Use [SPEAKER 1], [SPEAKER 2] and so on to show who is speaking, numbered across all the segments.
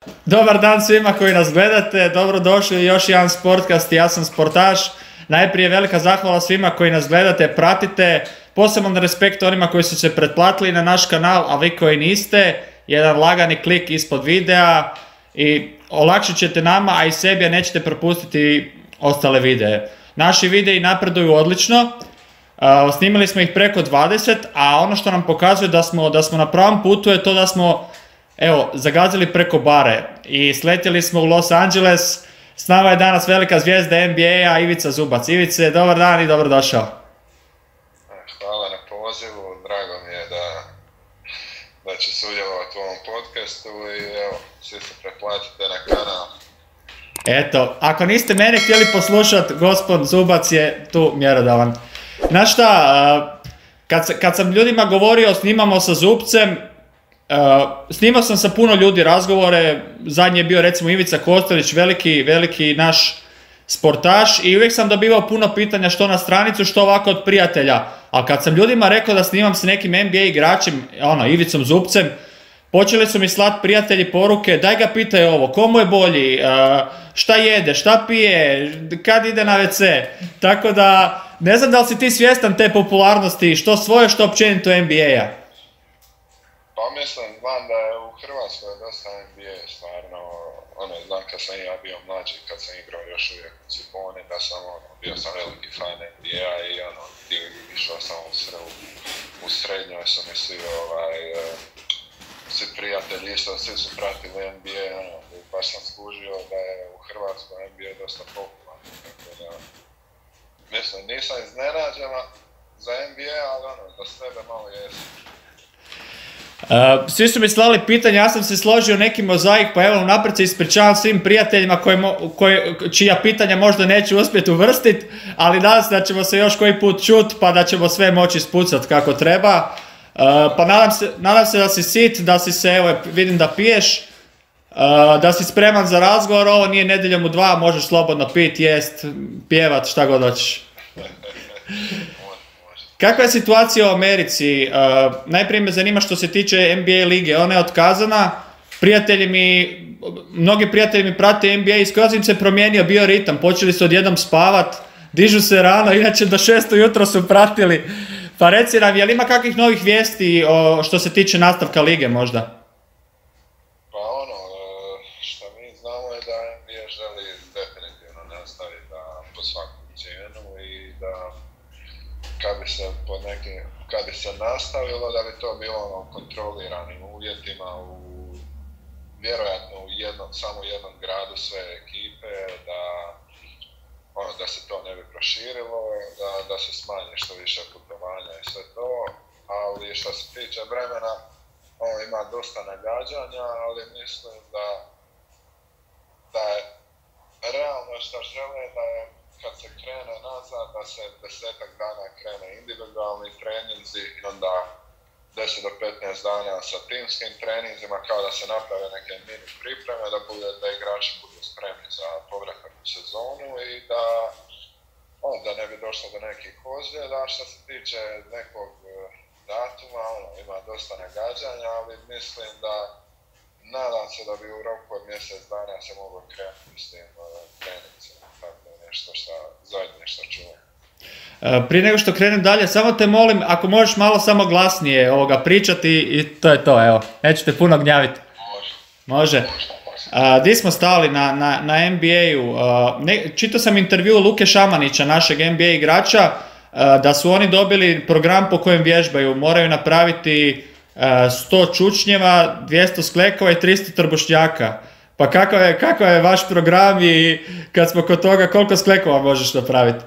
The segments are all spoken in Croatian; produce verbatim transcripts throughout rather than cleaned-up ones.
[SPEAKER 1] Dobar dan svima koji nas gledate, dobrodošli u još jedan Sportcast, ja sam sportaš. Najprije velika zahvala svima koji nas gledate, pratite, posebno respekt onima koji su se pretplatili na naš kanal, a vi koji niste, jedan lagani klik ispod videa i olakšit ćete nama, a i sebi, a nećete propustiti ostale videe. Naši videi napreduju odlično, uh, snimili smo ih preko dvadeset, a ono što nam pokazuje da smo, da smo na pravom putu je to da smo Evo, zagazili preko bare i sletjeli smo u Los Angeles. S nama je danas velika zvijezda N B A-a Ivica Zubac. Ivice, dobar dan i dobrodošao.
[SPEAKER 2] Hvala na pozivu, drago mi je da, da će sudjelovati u ovom podcastu i evo, svi se pretplatite na kanal.
[SPEAKER 1] Eto, ako niste mene htjeli poslušati, gospod Zubac je tu mjerodavan. Znaš šta, kad, kad sam ljudima govorio snimamo sa Zubcem, Uh, snimao sam sa puno ljudi razgovore, zadnji je bio recimo Ivica Kostelić, veliki, veliki naš sportaš i uvijek sam dobivao puno pitanja što na stranicu, što ovako od prijatelja. A kad sam ljudima rekao da snimam s nekim N B A igračem, ono, Ivicom Zubcem, počeli su mi slati prijatelji poruke, daj ga pitaj ovo, komu je bolji, uh, šta jede, šta pije, kad ide na ve ce. Tako da, ne znam da li si ti svjestan te popularnosti, što svoje, što općenito N B A-a.
[SPEAKER 2] Pa mislim, znam da je u Hrvatskoj dosta N B A stvarno, ono, znam kad sam ja bio mlađi, kad sam igrao još uvijek u Ciponi, da sam, ono, bio sam veliki fan N B A i, ono, išao sam u, sre, u srednjoj su mi svi, ovaj, svi prijatelji isto, svi su pratili N B A, ono, baš sam skužio da je u Hrvatskoj N B A dosta popularan, tako da, mislim, nisam iznenađen za N B A, ali, ono, za sebe malo jesam.
[SPEAKER 1] Uh, svi su mi slali pitanja, ja sam se složio neki mozaik, pa evo naprijed se ispričavam svim prijateljima koji, koji, čija pitanja možda neću uspjeti uvrstiti, ali nadam se da ćemo se još koji put čuti pa da ćemo sve moći ispucati kako treba. Uh, pa nadam se, nadam se da si sit, da si se, evo vidim da piješ, uh, da si spreman za razgovor, ovo nije nedjeljom u dva, možeš slobodno pit, jest, pjevat, šta god hoćeš. Kakva je situacija u Americi? Uh, najprije me zanima što se tiče N B A lige, ona je otkazana, prijatelji mi, mnogi prijatelji mi prate N B A i skoro im se promijenio bio ritam, počeli su odjednom spavat, dižu se rano, inače do šest ujutro su pratili, pa reci nam, je li ima kakvih novih vijesti o, što se tiče nastavka lige možda?
[SPEAKER 2] Pa ono, što mi znamo je da N B A želi definitivno nastaviti da po svaku cijenu i da kad bi se pod nekim, kad bi se nastavilo da bi to bilo u kontroliranim uvjetima, u, vjerojatno u jednom, samo u jednom gradu sve ekipe, da, ono, da se to ne bi proširilo, da, da se smanji što više putovanja i sve to, ali što se tiče vremena, ono, ima dosta nagađanja, ali mislim da, da je realno što žele da je kad se krene nazad, da se desetak dana krene individualni treninzi i onda deset do petnaest dana sa timskim treninzima, kao da se naprave neke mini pripreme, da, bude, da igrači budu spremni za povratak u sezonu i da, on, da ne bi došlo do nekih ozljeda. Što se tiče nekog datuma, ono, ima dosta nagađanja, ali mislim da nadam se da bi u roku od mjesec dana se moglo krenuti s tim treninzima. Nešto što, zadnje što čujem.
[SPEAKER 1] Prije nego što krenem dalje, samo te molim, ako možeš malo samo glasnije ovoga pričati i to je to, evo. Neću te puno gnjaviti.
[SPEAKER 2] Može.
[SPEAKER 1] Može. Uh, di smo stali na, na, na N B A-u? Uh, ne, čitao sam intervju Luke Šamanića, našeg N B A igrača, uh, da su oni dobili program po kojem vježbaju. Moraju napraviti uh, sto čučnjeva, dvjesto sklekova i tristo trbušnjaka. Pa kakav je, kakav je vaš program i kad smo kod toga, koliko sklekova možeš napraviti?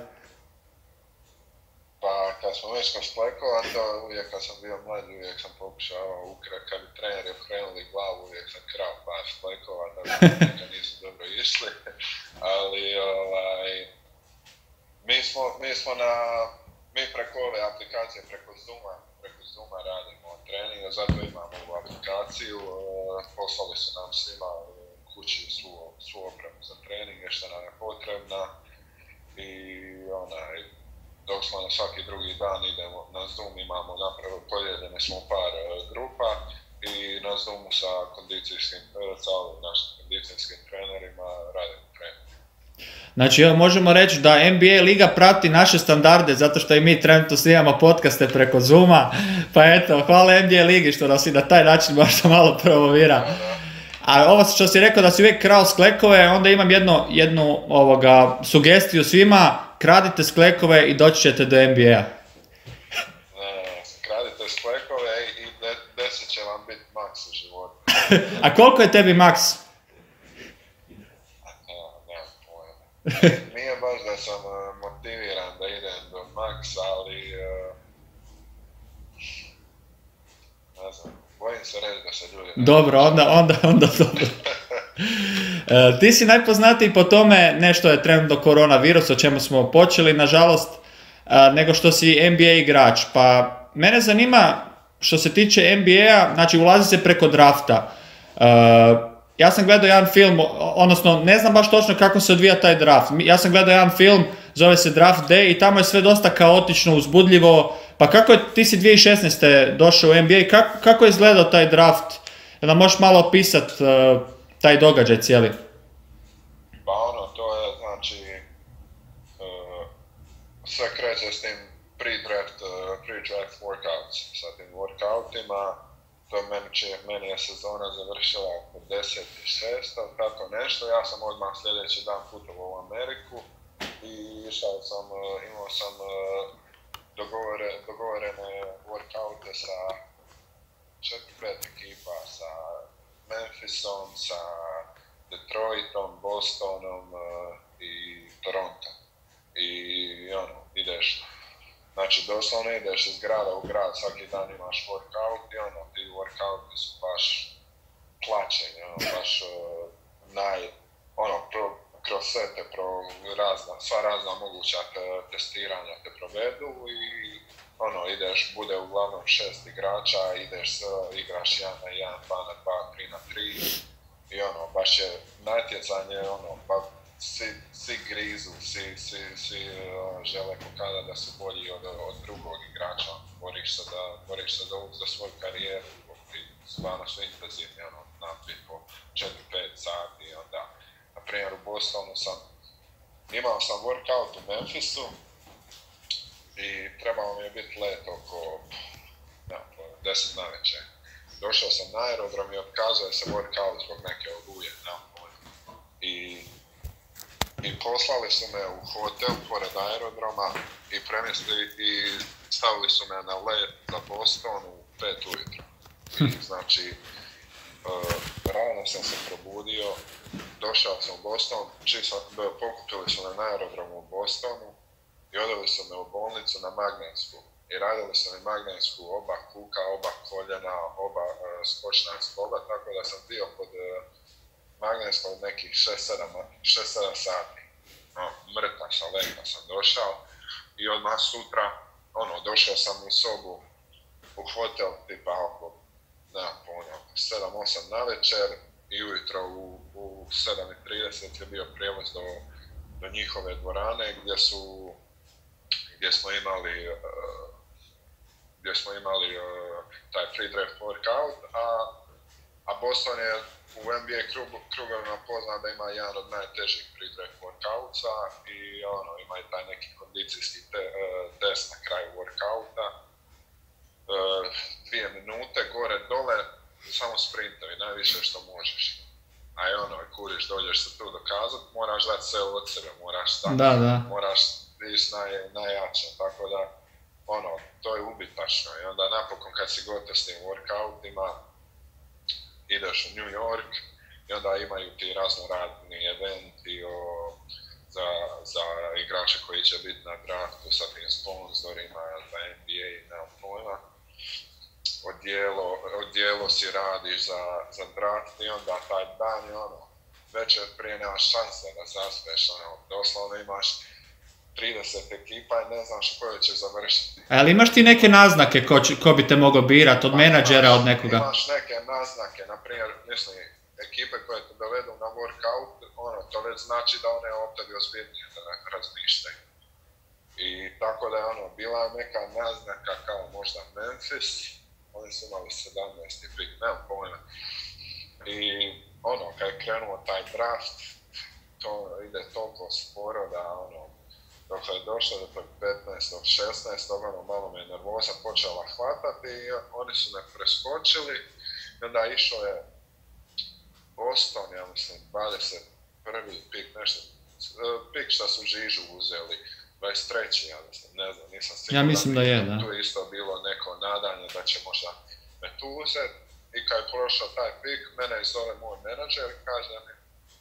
[SPEAKER 2] Pa kad smo već kod sklekova, to uvijek kad sam bio mlađi, uvijek sam pokušavao ukrat, kad bi treneri okrenuli glavu, uvijek sam krao par sklekova, da nekad nisu dobro išli, ali ovaj, mi smo, mi smo na, mi preko ove aplikacije, preko Zooma, preko Zooma radimo treninge, zato imamo ovu aplikaciju, poslali su nam svima kući svu, svu opremu za treninge što nam je potrebna i onaj, dok smo na svaki drugi dan idemo na Zoom, imamo napravo, podijeljene smo par uh, grupa i na Zoomu sa kondicijskim uh, zrcalu našim kondicijskim trenerima, radimo trening.
[SPEAKER 1] Znači, evo, možemo reći da N B A liga prati naše standarde, zato što i mi trenutno snimamo podcaste preko Zooma, pa eto, hvala N B A ligi što nas i na taj način možda malo promovira. A ovo što si rekao da si uvijek krao sklekove, onda imam jednu, jednu ovoga, sugestiju svima, kradite sklekove i doći ćete do N B A.
[SPEAKER 2] Ne, kradite sklekove i de, deset će vam biti maks u životu.
[SPEAKER 1] A koliko je tebi maks?
[SPEAKER 2] Nije baš da sam uh, motiviran da idem do max, ali uh, ne znam, bojim se reći da se ljudi...
[SPEAKER 1] Dobro, onda, onda, onda dobro. E, ti si najpoznatiji po tome, nešto je trenutno koronavirus, o čemu smo počeli, nažalost, a, nego što si N B A igrač. Pa mene zanima, što se tiče N B A, znači ulazi se preko drafta. E, Ja sam gledao jedan film, odnosno ne znam baš točno kako se odvija taj draft. Ja sam gledao jedan film, zove se Draft Day i tamo je sve dosta kaotično, uzbudljivo. Pa kako je, ti si dvije tisuće šesnaeste došao u N B A, kako, kako je izgledao taj draft? Da možeš malo opisati uh, taj događaj cijeli?
[SPEAKER 2] Pa ono, to je znači, uh, sve kreće s tim pre-draft, uh, pre-draft workouts, sa tim workoutima. To meni, će, meni je sezona završila oko deset šest, tako nešto. Ja sam odmah sljedeći dan putovao u Ameriku i išao sam, imao sam dogovore, dogovorene workoute sa četiri pet ekipa, sa Memphisom, sa Detroitom, Bostonom i Torontom. I ono, ideš. Znači, doslovno ideš iz grada u grad, svaki dan imaš workout i ono, ti workouti su baš plaćeni, ono, baš uh, naj, ono, pro, kroz sve te pro, razna, sva razna moguća te, testiranja te provedu i ono, ideš, bude uglavnom šest igrača, ideš, igraš jedan na jedan, dva na dva, tri na tri i ono, baš je natjecanje, ono, pa svi, svi grizu, svi, svi, svi uh, žele pokazati da su bolji od, od drugog igrača, boriš se da, boriš se da za svoju karijeru, stvarno su intenzivni, ono, naprijed po četiri pet sati, onda, na primjer u Bostonu sam, imao sam workout u Memphisu i trebalo mi je biti let oko, ne, deset navečer. Došao sam na aerodrom i otkazuje se workout zbog neke oluje, ne, i I poslali su me u hotel pored aerodroma i premjestili i stavili su me na let za Boston u pet ujutro. I znači, uh, rano sam se probudio, došao sam u Boston, čisto pokupili su me na aerodromu u Bostonu i odveli su me u bolnicu na magnetsku. I radili su mi magnetsku oba kuka, oba koljena, oba uh, skočna stoga, tako da sam bio pod uh, magnetskom nekih šest sedam sati. No, mrtav sam, leta sam došao i odmah sutra, ono, došao sam u sobu u hotel tipa oko, nemam pojma, sedam osam navečer i ujutro u, u sedam i trideset je bio prijevoz do, do njihove dvorane gdje su, gdje smo imali, uh, gdje smo imali uh, taj pre-draft workout, a, a Boston je u N B A krugovima poznat da ima jedan od najtežih pre-draft workoutsa i ono, ima i taj neki kondicijski te, uh, test na kraju workouta. Uh, dvije minute, gore, dole, samo sprintovi, najviše što možeš. A i ono, kuriš, dođeš se tu dokazat, moraš dati sve od sebe, moraš stati,
[SPEAKER 1] da, da.
[SPEAKER 2] moraš ići naj, najjače, tako da, ono, to je ubitačno. I onda napokon kad si gotov s tim workoutima, ideš u New York i onda imaju ti raznoradni eventi o, za, za igrače koji će biti na draftu sa tim sponsorima, za N B A i nemam pojma. Odijelo, odijelo si radiš za, za draft i onda taj dan je ono, večer prije nemaš šanse da zaspeš, ono, doslovno imaš trideset ekipa i ne znaš koje će završiti.
[SPEAKER 1] Ali imaš ti neke naznake ko, će, ko bi te mogao birati, od pa, menadžera,
[SPEAKER 2] imaš,
[SPEAKER 1] od nekoga?
[SPEAKER 2] Imaš neke naznake, na primjer, mislim, ekipe koje te dovedu na workout, ono, to već znači da one o tebi ozbiljnije razmišljaju. I tako da je ono, bila je neka naznaka kao možda Memphis, oni su imali sedamnaesti pik, nemam pojma. I ono, kad je krenuo taj draft, to ide toliko sporo da, ono, dok je došlo do tog petnaestog šesnaestog ono, malo me nervoza počela hvatati i oni su me preskočili. I onda išao je Boston, ja mislim, dvadeset prvi pik, nešto, pik šta su Žižu uzeli, dvadeset treći ja mislim, ne znam, nisam siguran.
[SPEAKER 1] Ja mislim da je, da.
[SPEAKER 2] Tu je isto bilo neko nadanje da će možda me tu uzeti. I kad je prošao taj pik, mene zove moj menadžer i kaže mi,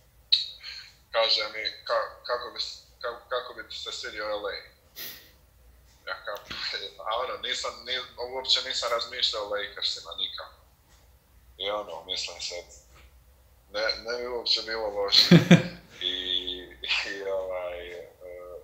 [SPEAKER 2] kaže mi ka, kako, bi, ka, kako bi se svidio L A. Ja kao, a ono, nisam, ni, uopće nisam razmišljao o Lakersima nikako. I ono, mislim se, ne, ne bi uopće bilo loše. I, i, ovaj, uh,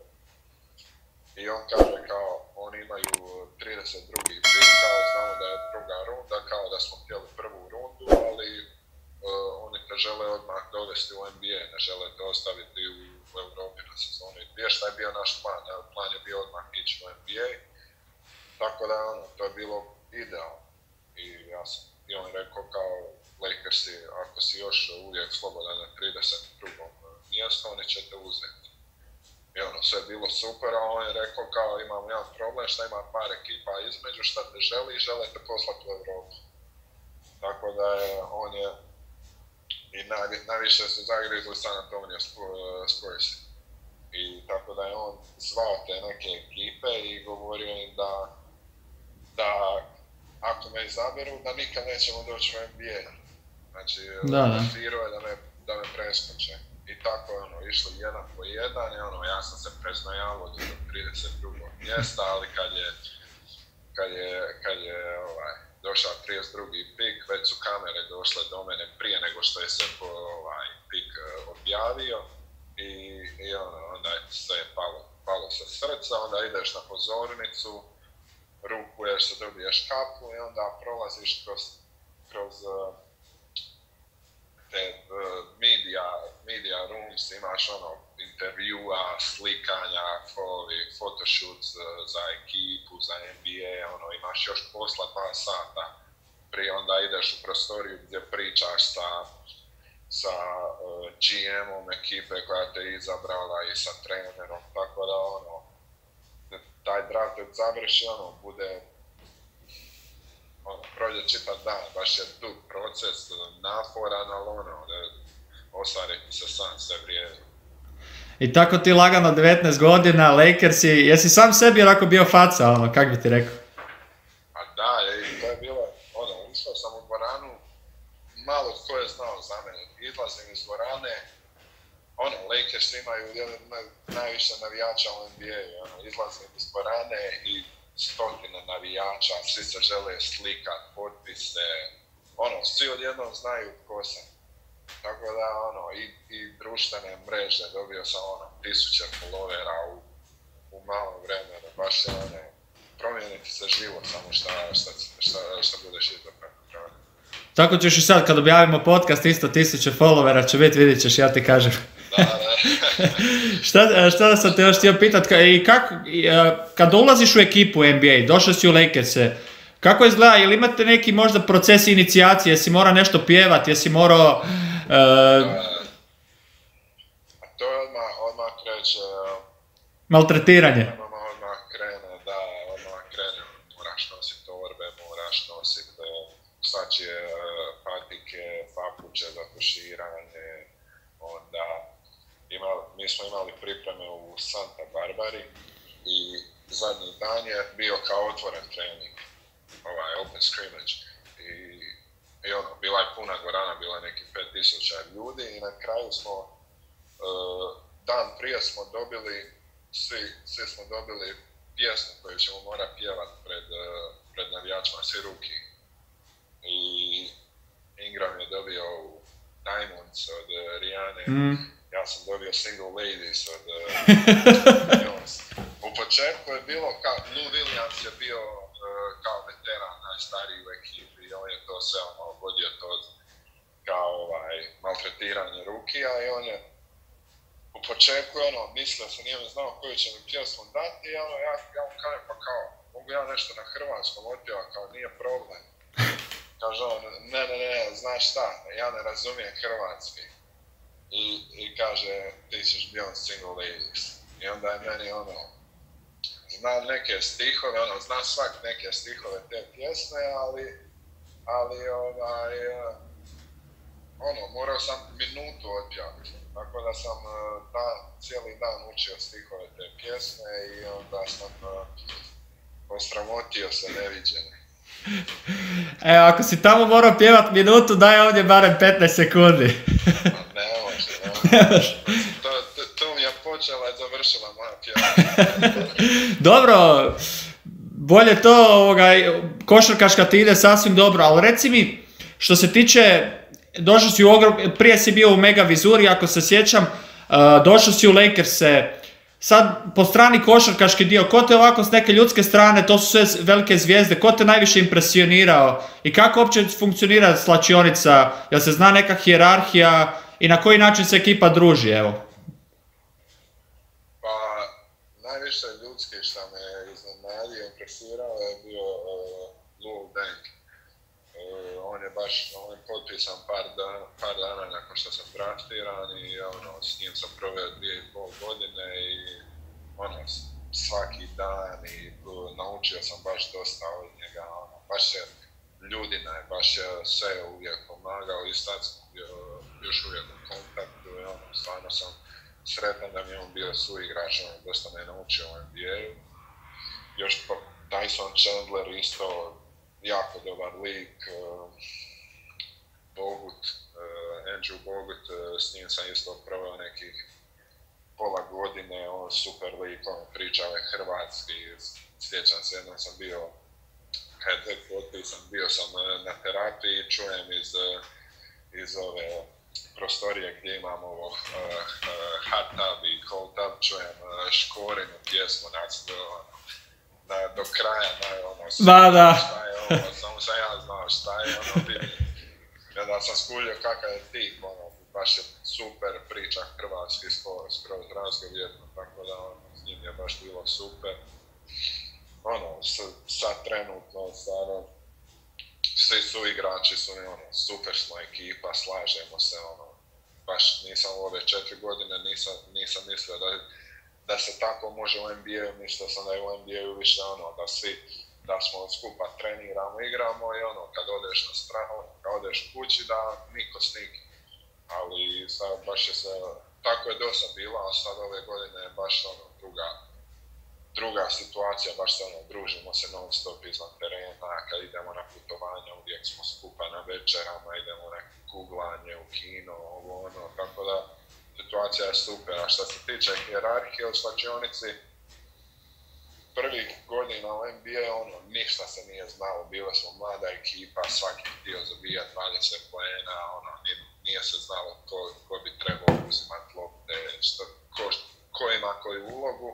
[SPEAKER 2] i on kaže kao, oni imaju trideset drugi pik, kao znamo da je druga runda, kao da smo htjeli prvu rundu, ali uh, oni te žele odmah dovesti u N B A, ne žele te ostaviti u, u Europi na sezonu. I šta je bio naš plan? Ja, plan je bio odmah ići u N B A, tako da ono, to je bilo idealno. I ja sam, i on rekao kao Lakersi, ako si još uvijek slobodan na trideset drugom mjestu, oni će te uzeti. I ono, sve je bilo super, a on je rekao kao imam jedan problem, šta ima par ekipa između, šta te želi i žele te poslati u Europu. Tako da je, on je, i naj, najviše su zagrizli San Antonio Spurs. I tako da je on zvao te neke ekipe i govorio im da, da ako me izaberu, da nikad nećemo doći u N B A. Znači, firao je da me, da me preskoče. I tako je ono, išlo jedan po jedan i ono, ja sam se preznojavao do trideset drugog mjesta, ali kad je, kad je, kad je ovaj, došao trideset drugi pik, već su kamere došle do mene prije nego što je se po, ovaj, pik objavio i, i ono, onda je sve palo, palo sa srca, onda ideš na pozornicu, rukuješ se, dobiješ kapu i onda prolaziš kroz, kroz te uh, media, media rooms, imaš ono intervjua, slikanja, photoshoots uh, za ekipu, za N B A, ono imaš još posla dva sata. Prije onda ideš u prostoriju gdje pričaš sa, sa uh, G M-om ekipe koja te izabrala i sa trenerom, tako da ono, taj draft dok završi, ono, bude, ono, prođe čitav dan, baš je dug proces, naporan, ali ono, ostvariti se sam sve vrijedi.
[SPEAKER 1] I tako ti lagano devetnaest godina, Lakersi, jesi sam sebi onako bio faca, ono, kak bi ti rekao?
[SPEAKER 2] A da, i to je bilo, ono, išao sam u dvoranu, malo tko je znao za mene, izlazim iz dvorane, ono, Lakers imaju jedan najviše navijača u N B A, ono, izlazim iz dvorane i stotine navijača, svi se žele slikat, potpise, ono, svi odjednom znaju tko sam. Tako da, ono, i, i društvene mreže, dobio sam, ono, tisuće followera u, u malom vremenu, baš je, ono, promijeniti se život, samo šta, šta, šta, šta budeš izabran.
[SPEAKER 1] Tako ćeš i sad, kad objavimo podcast, isto tisuće followera će biti, vidit ćeš, ja ti kažem.
[SPEAKER 2] Da, da.
[SPEAKER 1] šta, šta sam te još htio pitat, i kako, kad ulaziš u ekipu N B A, došao si u Lakers-e, kako izgleda, ili imate neki možda proces inicijacije, jesi morao nešto pjevati, jesi morao... Uh,
[SPEAKER 2] A to je odmah, odmah kreće...
[SPEAKER 1] Maltretiranje.
[SPEAKER 2] Odmah krene, da, odmah krene, moraš nositi torbe, moraš nositi svačije patike, papuče za tuširanje, onda imali, mi smo imali pripreme u Santa Barbari i zadnji dan je bio kao otvoren trening, ovaj open scrimmage i, i ono, bila je puna dvorana, bila je nekih pet tisuća ljudi i na kraju smo, uh, dan prije smo dobili, svi, svi smo dobili pjesmu koju ćemo morati pjevati pred, uh, pred navijačima, svi ruki. I Ingram je dobio Diamonds od uh, Rihanne, mm. ja sam dobio Single Ladies od uh, Jones. U početku je bilo kao, Lou Williams je bio uh, kao veteran, najstariji u ekipi i on je to sve ono, vodio to kao ovaj, maltretiranje rukija i on je u početku ono, mislio sam, nije mi znao koju će mi pjesmu dati i ono, ja, ja mu kažem pa kao, mogu ja nešto na hrvatskom otpjeva, kao nije problem. kaže on, ne, ne, ne, znaš šta, ja ne razumijem hrvatski. I, i kaže, ti ćeš biti on single ladies. I onda je meni ono, znam neke stihove, ono, znam svak neke stihove te pjesme, ali, ali ovaj, ono, morao sam minutu odpjaviti. Tako da sam dan, cijeli dan učio stihove te pjesme i onda sam osramotio se neviđene.
[SPEAKER 1] Evo, ako si tamo morao pjevat minutu, daj ovdje barem petnaest sekundi.
[SPEAKER 2] Ne može, ne može. To, to, to mi je počela i završila moja pjevanja.
[SPEAKER 1] Dobro, bolje to, ovoga, košarkaška ti ide sasvim dobro, ali reci mi, što se tiče, došao si u ogrom, prije si bio u Mega Vizuri, ako se sjećam, uh, došao si u Lakers-e, sad po strani košarkaški dio, ko te ovako s neke ljudske strane, to su sve velike zvijezde, ko te najviše impresionirao i kako uopće funkcionira slačionica, jel se zna neka hijerarhija i na koji način se ekipa druži, evo?
[SPEAKER 2] Pa, najviše ljudski što me iznenadio, impresirao je bio uh, Lou Deng. Uh, on je baš, on je potpisan par, dan, par dana nakon što sam draftiran i ono, s njim sam proveo dvije i pol godine i ono, svaki dan i uh, naučio sam baš dosta od njega, ono, baš je ljudina je, baš je sve uvijek pomagao i sad sam bio još uvijek u kontaktu i ono, stvarno sam sretan da mi je on bio suigrač, ono, dosta me je naučio u N B A-u. Još pa Tyson Chandler isto, jako dobar lik, uh, Bogut, uh, Andrew Bogut, uh, s njim sam isto proveo nekih pola godine, on super lik, on pričao je hrvatski, sjećam se, jednom sam bio, kad je tek potpisan, bio sam uh, na terapiji, čujem iz, uh, iz ove prostorije gdje imam ovo uh, uh, hot tub i cold tub, čujem uh, Škorinu pjesmu, nacionalno, na, do kraja, na, ono,
[SPEAKER 1] da, da.
[SPEAKER 2] Šta je ovo, samo sam ja znao šta je, ono, vidim. Kada sam skuljio kakav je tip, ono, baš je super priča hrvatski, skoro, skroz razgovjetno, tako da, ono, s njim je baš bilo super. Ono, s, sad trenutno, stvarno, svi su igrači su mi, ono, super smo ekipa, slažemo se, ono, baš nisam u ove četiri godine, nisam, nisam mislio da da se tako može u N B A-u, mislio sam da je u N B A-u više ono, da svi, da smo skupa treniramo, igramo i ono, kad odeš na stranu, kad odeš kući, da niko s nikim. Ali sad baš je se, tako je dosta bilo, a sad ove godine je baš ono, druga, druga situacija, baš se ono, družimo se non stop izvan terena, kad idemo na putovanja, uvijek smo skupa na večerama, idemo na kuglanje, u kino, ovo ono, tako da situacija je super, a što se tiče hijerarhije u slačionici, prvih godina u N B A ono, ništa se nije znalo, bile smo mlada ekipa, svaki htio zabijati dvadeset poena, ono, nije se znalo ko, ko bi trebao uzimati lopte, što, ko, ko ima koju ulogu.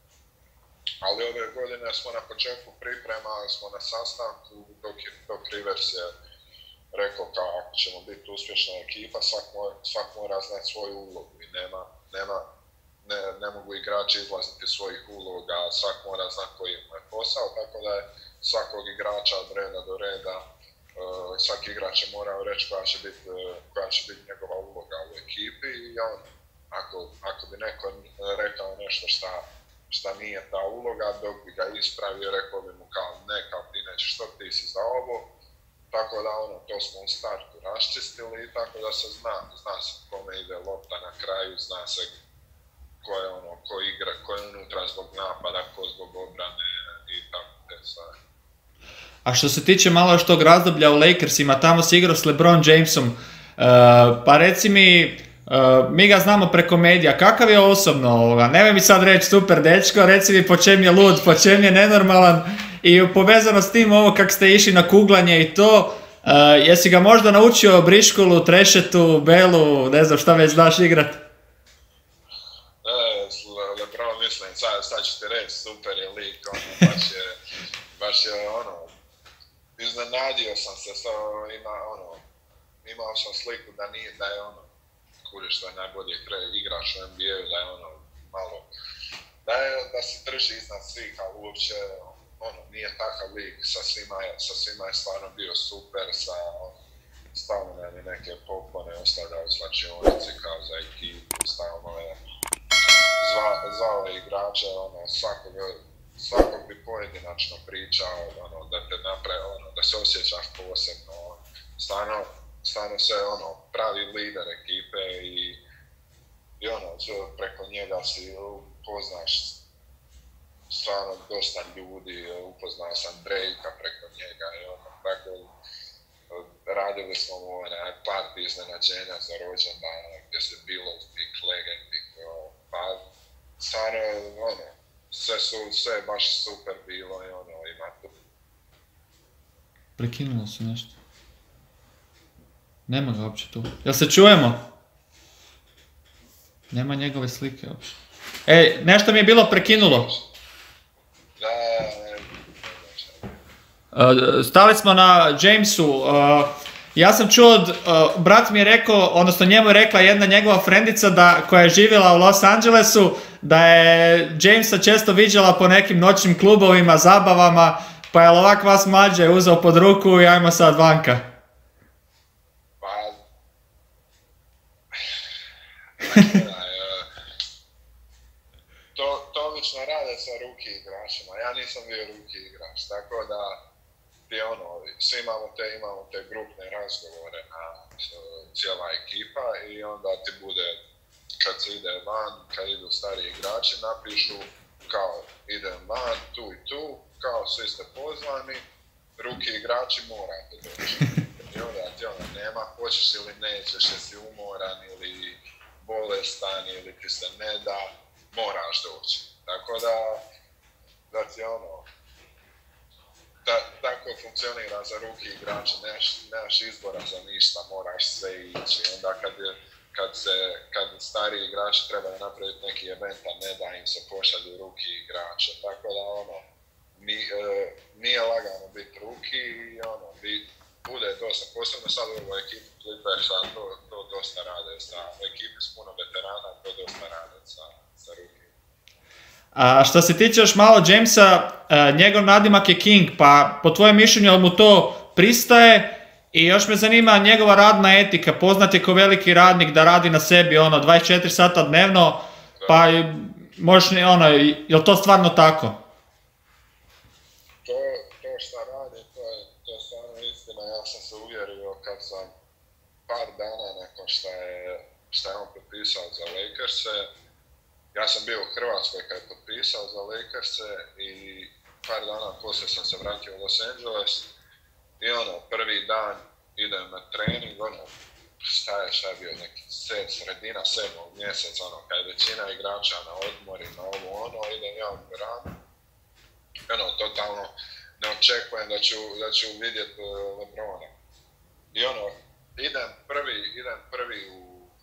[SPEAKER 2] Ali ove godine smo na početku priprema, smo na sastanku, dok, dok Rivers je rekao kao ako ćemo biti uspješna ekipa, svak mora, svak mora znati svoju ulogu i nema, nema, ne, ne mogu igrači izlaziti svojih uloga, svak mora znati koji je posao, tako da je svakog igrača od reda do reda, uh, svaki igrač je morao reći koja će biti, uh, koja će biti njegova uloga u ekipi i on, ako, ako bi neko rekao nešto šta, šta nije ta uloga, dok bi ga ispravio, rekao bi mu kao ne, kao ti nećeš, što ti si za ovo. Tako da ono, to smo u startu raščistili i tako da se zna, zna se kome ide lopta na kraju, zna se ko je ono, ko igra, ko je unutra zbog napada, ko zbog obrane i tako te stvari.
[SPEAKER 1] A što se tiče malo još tog razdoblja u Lakersima, tamo si igrao s LeBron Jamesom, uh, pa reci mi, uh, mi ga znamo preko medija, kakav je osobno ovoga, nemoj mi sad reći super dečko, reci mi po čem je lud, po čem je nenormalan, i povezano s tim ovo kak ste išli na kuglanje i to, uh, jesi ga možda naučio briškulu, trešetu, belu, ne znam šta već znaš igrat?
[SPEAKER 2] E, LeBron mislim, sad, sad ću ti reći, super je lik, ono, baš je, baš je ono, iznenadio sam se, so, ima, ono, imao sam sliku da nije, da je ono, kuriš da je najbolji igrač u N B A-u, da je ono, malo, da, je, da se drži iznad svih, ali uopće, ono, nije takav lik, sa svima je, sa svima je stvarno bio super, sa, stalno nam je neke poklone ostavljao u slačionici kao za ekipu, stalno je zva, zvao je igrače, ono, svakog, svakog bi pojedinačno pričao, ono, da te napravi, ono, da se osjećaš posebno, stvarno, stvarno se, ono, pravi lider ekipe i, i ono, preko njega si upoznaš stvarno dosta ljudi, upoznao sam Drejka preko njega i ono, tako, radili smo mu onaj party iznenađenja za rođendan gdje se bilo tih legendi, pa stvarno, ono, sve su, sve je baš super bilo i ono, ima tu.
[SPEAKER 1] Prekinulo se nešto. Nema ga uopće tu. Jel se čujemo? Nema njegove slike uopće. Ej, nešto mi je bilo prekinulo.
[SPEAKER 2] Da, ne,
[SPEAKER 1] Uh, stali smo na Jamesu. Uh, ja sam čuo, od, uh, brat mi je rekao, odnosno njemu je rekla jedna njegova frendica da, koja je živjela u Los Angelesu, da je Jamesa često viđala po nekim noćnim klubovima, zabavama, pa je ovak vas mlađe uzeo pod ruku i ajmo sad vanka.
[SPEAKER 2] pa... Gledaj, to, to obično rade sa ruki igračima, ja nisam bio ruki igrač, tako da ti ono, svi imamo te, imamo te grupne razgovore na cijela ekipa i onda ti bude, kad se ide van, kad idu stari igrači, napišu kao idem van, tu i tu, kao svi ste pozvani, ruki igrači morate doći. I onda ti ono nema, hoćeš ili nećeš, jesi umoran ili bolestan ili ti se ne da, moraš doći. Tako da, da ti ono, da, tako funkcionira za ruki igrača, nemaš, nemaš izbora za ništa, moraš sve ići. Onda kad, je, kad, se, kad stariji igrači trebaju napraviti neki event, a ne da im se pošalju ruki igrača. Tako da ono, ni, e, nije lagano biti ruki i ono, bi, bude dosta, posebno sad u ovoj ekipi Clippersa, to, to dosta rade sa ekipi s puno veterana, to dosta rade sa, sa ruki.
[SPEAKER 1] A što se tiče još malo Jamesa, njegov nadimak je King, pa po tvojem mišljenju mu to pristaje i još me zanima njegova radna etika, poznat je kao veliki radnik da radi na sebi ono dvadeset četiri sata dnevno, pa možeš, ono, je li to stvarno tako?
[SPEAKER 2] To, to šta radi, to je, to je stvarno istina, ja sam se uvjerio kad sam par dana nakon šta je, šta je on potpisao za Lakers-e. Ja sam bio u Hrvatskoj kad je potpisao za Lakers-e i par dana poslije sam se vratio u Los Angeles i ono, prvi dan idem na trening, ono, šta je, šta je bio, neki set, sredina sedmog mjeseca, ono, kad je većina igrača na odmori, na ovo, ono, idem ja u dvoranu, ono, totalno ne očekujem da ću, da ću vidjeti uh, LeBrona. I ono, idem prvi, idem prvi u,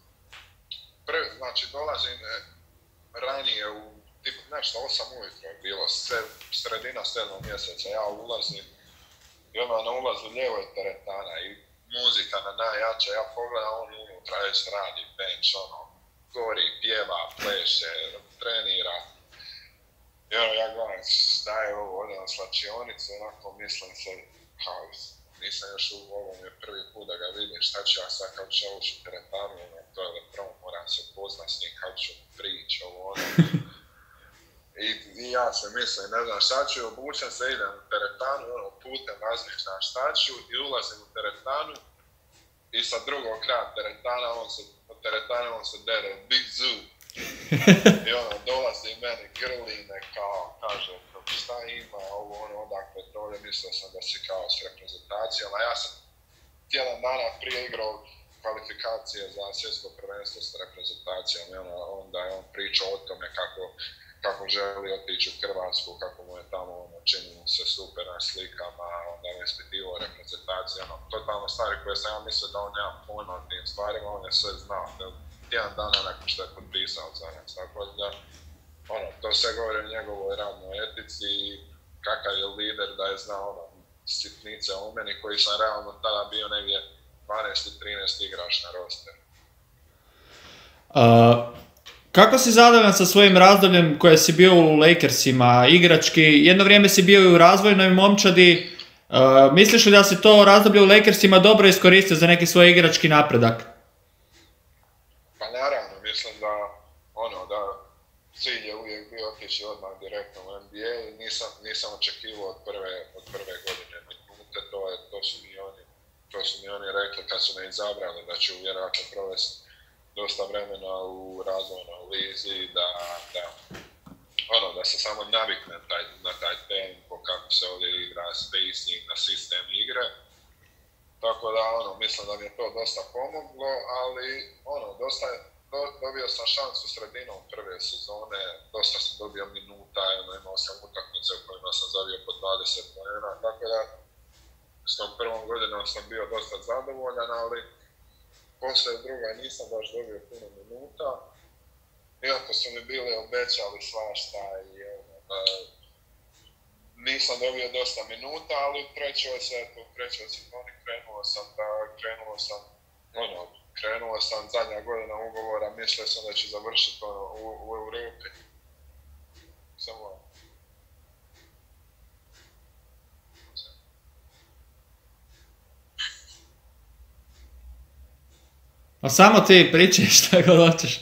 [SPEAKER 2] prvi, znači dolazim, ranije u tipu nešto osam ujutro je bilo, se, sredina sedmog mjeseca, ja ulazim i ono na ulazu lijevo je teretana i muzika na najjača, ja pogledam on unutra već radi bench, ono, gori, pjeva, pleše, trenira. I ono ja gledam šta je ovo, odem na slačionicu, onako mislim se, kao, nisam još u ovom je prvi put da ga vidim, šta ću ja sad kao ću ja ući u teretanu, ono, to je LeBron, moram se upoznat s njim, kao ću prići, ovo ono. I, I ja se mislim, ne znam šta ću, obučem se, idem u teretanu, ono, putem razmišljam šta ću i ulazim u teretanu i sa drugog kraja teretana, on se, od teretana on se dere, Big Zoo. I ono, dolazi meni, grli me kao, kaže, šta ima, ovo ono, odakle to, mislio sam da si kao s reprezentacijom, a ja sam tjedan dana prije igrao kvalifikacije za svjetsko prvenstvo s reprezentacijom i ono, onda je on pričao o tome kako, kako želi otići u Hrvatsku, kako mu je tamo ono, čini mu se super na slikama, onda je ispitivao reprezentacije, ono, totalno stvari koje sam ja mislio da on nema pojma o tim stvarima, on je sve znao, tjedan dana nakon što je potpisao za nas, tako da, ono, to se govori o njegovoj radnoj etici i kakav je lider da je znao ono, sitnice o meni koji sam realno tada bio negdje dvanaest trinaest igrač na rosteru.
[SPEAKER 1] Uh, Kako si zadovoljan sa svojim razdobljem koje si bio u Lakersima, igrački, jedno vrijeme si bio i u razvojnoj momčadi, uh, misliš li da si to razdoblje u Lakersima dobro iskoristio za neki svoj igrački napredak?
[SPEAKER 2] Pa naravno, mislim da, ono, da cilj je uvijek bio otići odmah direktno u N B A i nisam, nisam očekivao od prve, od prve godine minute, to, je, to, su mi oni, to su mi oni rekli kad su me izabrali da ću vjerojatno provesti dosta vremena u razvojnoj lizi, da, da, ono, da se samo navikne taj, na taj tempo, kako se ovdje igra, spacing, na sistem igre. Tako da, ono, mislim da mi je to dosta pomoglo, ali, ono, dosta, do, dobio sam šansu sredinom prve sezone, dosta sam dobio minuta, ono, imao sam utakmice u kojima sam zabio po dvadeset poena, tako da s tom prvom godinom sam bio dosta zadovoljan, ali poslije druga nisam baš dobio puno minuta, iako su mi bili obećali svašta i ono, nisam dobio dosta minuta, ali u trećoj sezoni, u trećoj sezoni krenuo sam da, krenuo sam, ono, krenuo sam zadnja godina ugovora, mislio sam da ću završiti ono, u, u Europi. Samo
[SPEAKER 1] A samo ti pričaj šta god hoćeš.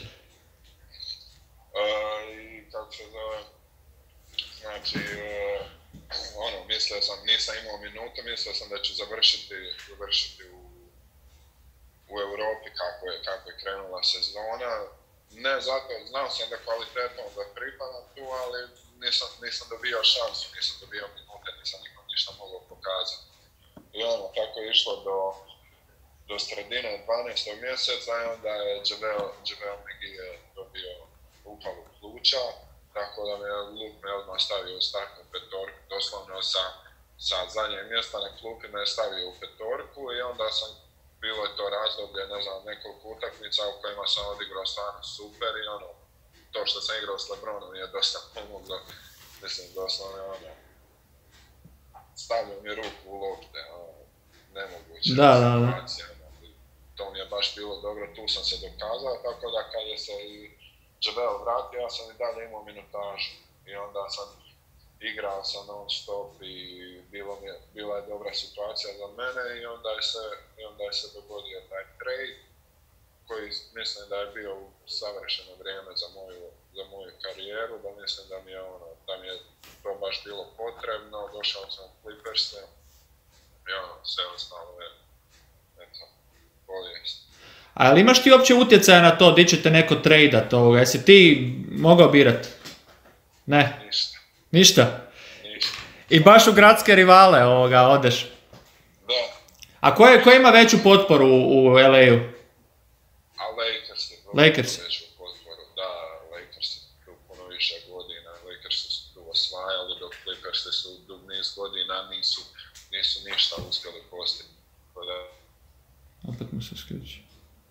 [SPEAKER 2] Uh, I kako se zove, znači, uh, ono, mislio sam, nisam imao minutu, mislio sam da ću završiti, završiti u, u Europi kako je, kako je krenula sezona. Ne zato, znao sam da kvalitetom da pripadam tu, ali nisam, nisam dobio šansu, nisam dobio minute, nisam nikom ništa mogao pokazati. I ono, tako je išlo do do sredine dvanaestog mjeseca i onda je JaVale McGee dobio upalu pluća, tako da me Luke me odmah stavio u startnu petorku, doslovno sa, sa zadnjeg mjesta na klupi me je stavio u petorku i onda sam, bilo je to razdoblje, ne znam, nekoliko utakmica u kojima sam odigrao stvarno super i ono, to što sam igrao s LeBronom je dosta pomoglo, mislim, doslovno ono, stavio mi ruku u lopte, ono, nemoguće
[SPEAKER 1] da, da, da.
[SPEAKER 2] situacija. To mi je baš bilo dobro, tu sam se dokazao, tako da kad je se i JaVale vratio, ja sam i dalje imao minutažu. I onda sam igrao sam non stop i bilo mi je, bila je dobra situacija za mene i onda je se, i onda je se dogodio taj trade koji mislim da je bio u savršeno vrijeme za moju, za moju karijeru, da mislim da mi je, ono, da mi je to baš bilo potrebno, došao sam u Clippers i ono, sve ostalo je, eto, povijest.
[SPEAKER 1] Ali imaš ti uopće utjecaja na to, di će te neko tradat ovoga, jesi ti mogao birat? Ne?
[SPEAKER 2] Ništa.
[SPEAKER 1] Ništa?
[SPEAKER 2] Ništa.
[SPEAKER 1] I baš u gradske rivale ovoga odeš?
[SPEAKER 2] Da.
[SPEAKER 1] A ko, je, ko ima veću potporu u, u L A-u?
[SPEAKER 2] A Lakers je
[SPEAKER 1] Lakers.
[SPEAKER 2] veću potporu, da, Lakers je tu puno više godina, Lakers su tu osvajali, dok Clippers su dug niz godina, nisu, nisu ništa uspjeli postići. Da,
[SPEAKER 1] opet mu se sključi.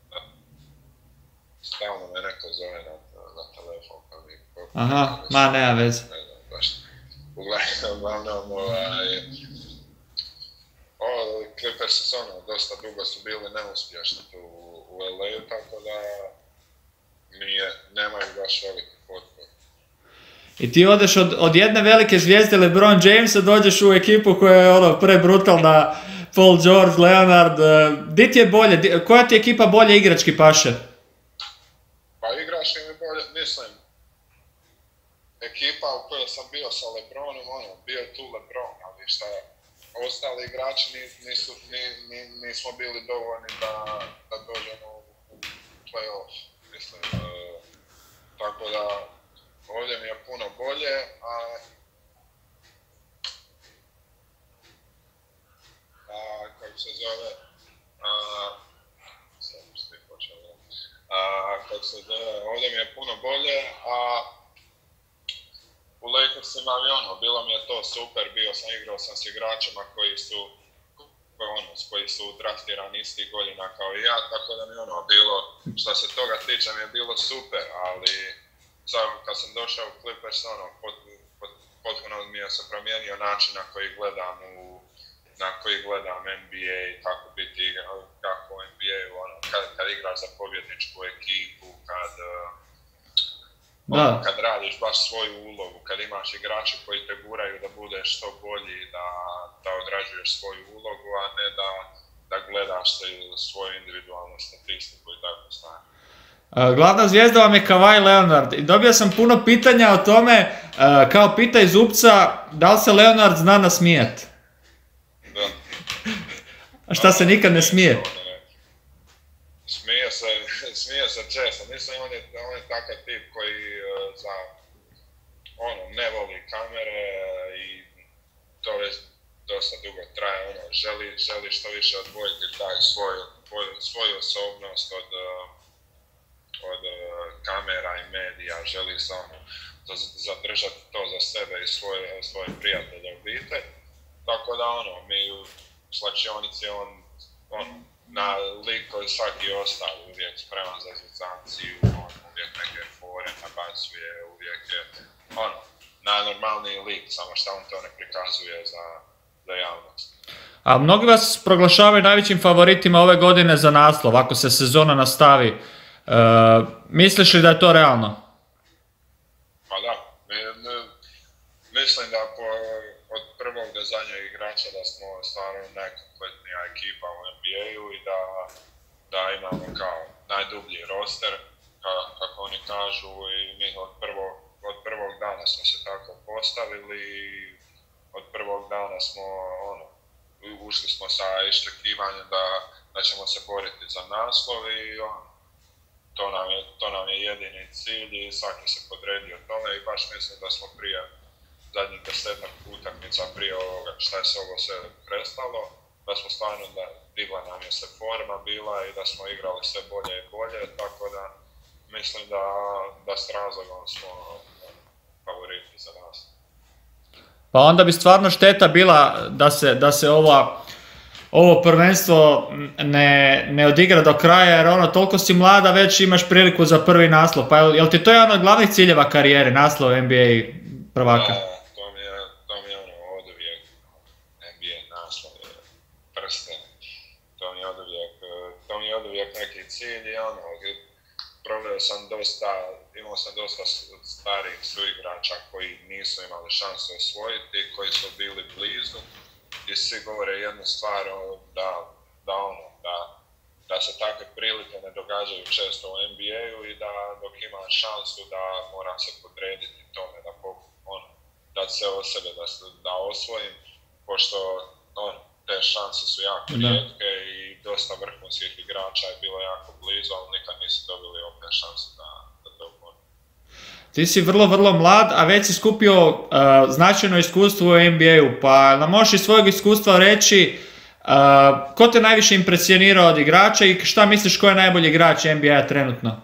[SPEAKER 2] stalno me neko zove na, na telefon, pa mi...
[SPEAKER 1] Aha, ma nema veze.
[SPEAKER 2] Ne znam, baš. Uglavnom, ovaj... Ovo, Clippers su ono, dosta dugo su bili neuspješni tu u, u L A-u, tako da mi je, nemaju baš veliku potporu.
[SPEAKER 1] I ti odeš od, od jedne velike zvijezde LeBron Jamesa, dođeš u ekipu koja je ono prebrutalna, Paul George, Leonard, di ti je bolje, di, koja ti je ekipa bolje igrački paše?
[SPEAKER 2] Pa igraš im bolje, mislim, ekipa u kojoj sam bio sa LeBronom, ono, bio je tu LeBron, ali šta, ostali igrači nisu, nismo bili dovoljni da, da dođemo u play-off, mislim, e, tako da ovdje mi je puno bolje, a, a kako se zove, a, sad što je počelo, a, kako se zove, ovdje mi je puno bolje, a u Lakersima mi ono, bilo mi je to super, bio sam, igrao sam s igračima koji su, ono, koji su draftirani istih godina kao i ja, tako da mi ono bilo, što se toga tiče mi je bilo super, ali sad kad sam došao u Clippers, ono, pot, pot, potpuno mi je se promijenio način na koji gledam u, na koji gledam N B A, kako biti igra, kako u N B A, ono, kad, kad igraš za pobjedničku ekipu, kad ono, kad radiš baš svoju ulogu, kad imaš igrače koji te guraju da budeš što bolji, da, da odrađuješ svoju ulogu, a ne da, da gledaš svoju individualnu statistiku i tako stvari.
[SPEAKER 1] Glavna zvijezda vam je Kawhi Leonard i dobio sam puno pitanja o tome, kao pitaj Zupca da li se Leonard zna nasmijat.
[SPEAKER 2] Da.
[SPEAKER 1] A šta se nikad ne smije?
[SPEAKER 2] Smije se, smije se često. Mislim, on je, on je takav tip koji za, ono, ne voli kamere i to već dosta dugo traje. Ono, želi, želi što više odvojiti taj svoju, svoju osobnost od od kamera i medija, želi samo zadržati to za sebe i svoje, svoje prijatelje obitelj. Tako da ono, mi u slačionici on, on na lik koji svaki ostali, uvijek spreman za zvizanciju, on uvijek neke fore nabacuje, uvijek je ono, najnormalniji lik, samo što on to ne prikazuje za, za javnost.
[SPEAKER 1] A mnogi vas proglašavaju najvećim favoritima ove godine za naslov, ako se sezona nastavi. Uh, misliš li da je to realno?
[SPEAKER 2] Pa da, mislim da po, od prvog do zadnjeg igrača da smo stvarno najkompletnija ekipa u N B A-u i da, da imamo kao najdublji roster, ka, kako oni kažu, i mi od prvog, od prvog dana smo se tako postavili i od prvog dana smo ono, ušli smo sa iščekivanjem da, da ćemo se boriti za naslov i ono, To nam, je, to nam je jedini cilj i svaki se podredio tome i baš mislim da smo prije zadnjih desetak utakmica prije ovoga šta je se ovo sve prestalo, da smo stvarno, da digla nam je se forma bila i da smo igrali sve bolje i bolje, tako da mislim da, da s razlogom smo favoriti za nas.
[SPEAKER 1] Pa onda bi stvarno šteta bila da se, da se ova ovo prvenstvo ne, ne odigra do kraja, jer ono, toliko si mlada, već imaš priliku za prvi naslov. Pa jel, jel ti to jedan od glavnih ciljeva karijere, naslov N B A prvaka?
[SPEAKER 2] Da, to mi je, to mi je ono, oduvijek N B A naslov, prsten. To mi je oduvijek, to mi je oduvijek neki cilj i ono, proveo sam dosta, imao sam dosta starih suigrača koji nisu imali šanse osvojiti, koji su bili blizu. I svi govore jednu stvar, da, da, ono, da, da se takve prilike ne događaju često u N B A-u i da dok imam šansu da moram se podrediti tome, da ono, dati sve od sebe da, da osvojim, pošto ono, te šanse su jako rijetke i dosta vrhunskih igrača je bilo jako blizu, ali nikad nisu dobili opet šansu da, da to upone.
[SPEAKER 1] Ti si vrlo, vrlo mlad, a već si skupio uh, značajno iskustvo u N B A-u, pa nam možeš iz svojeg iskustva reći uh, ko te najviše impresionirao od igrača i šta misliš ko je najbolji igrač N B A trenutno?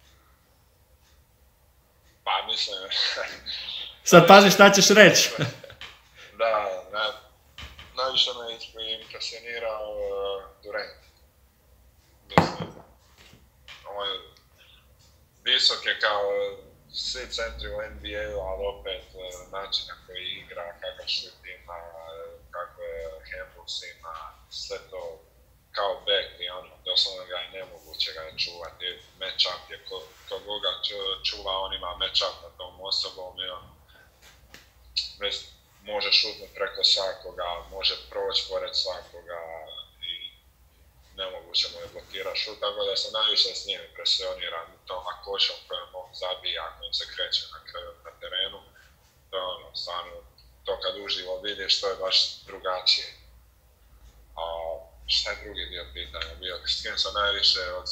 [SPEAKER 2] Pa mislim...
[SPEAKER 1] Sad pazi šta ćeš reći.
[SPEAKER 2] Da, ne, najviše me impresionirao uh, Durant. Mislim, on je visok je kao svi centri u N B A-u, ali opet način na koji igra, kakav šut ima, kakve handles ima, sve to kao back i ono, doslovno ga je nemoguće ga čuvati. Match-up je, ko, kogo ga čuva, on ima match-up na tom osobom i on već može šutnuti preko svakoga, može proći pored svakoga i nemoguće mu je blokirati šut, tako da sam najviše s njim impresioniran tom akošom kojem on zabija, kojim se kreće na, na terenu. To je ono, stvarno, to kad uživo vidiš, to je baš drugačije. A šta je drugi dio pitanja bio? S kim sam najviše od...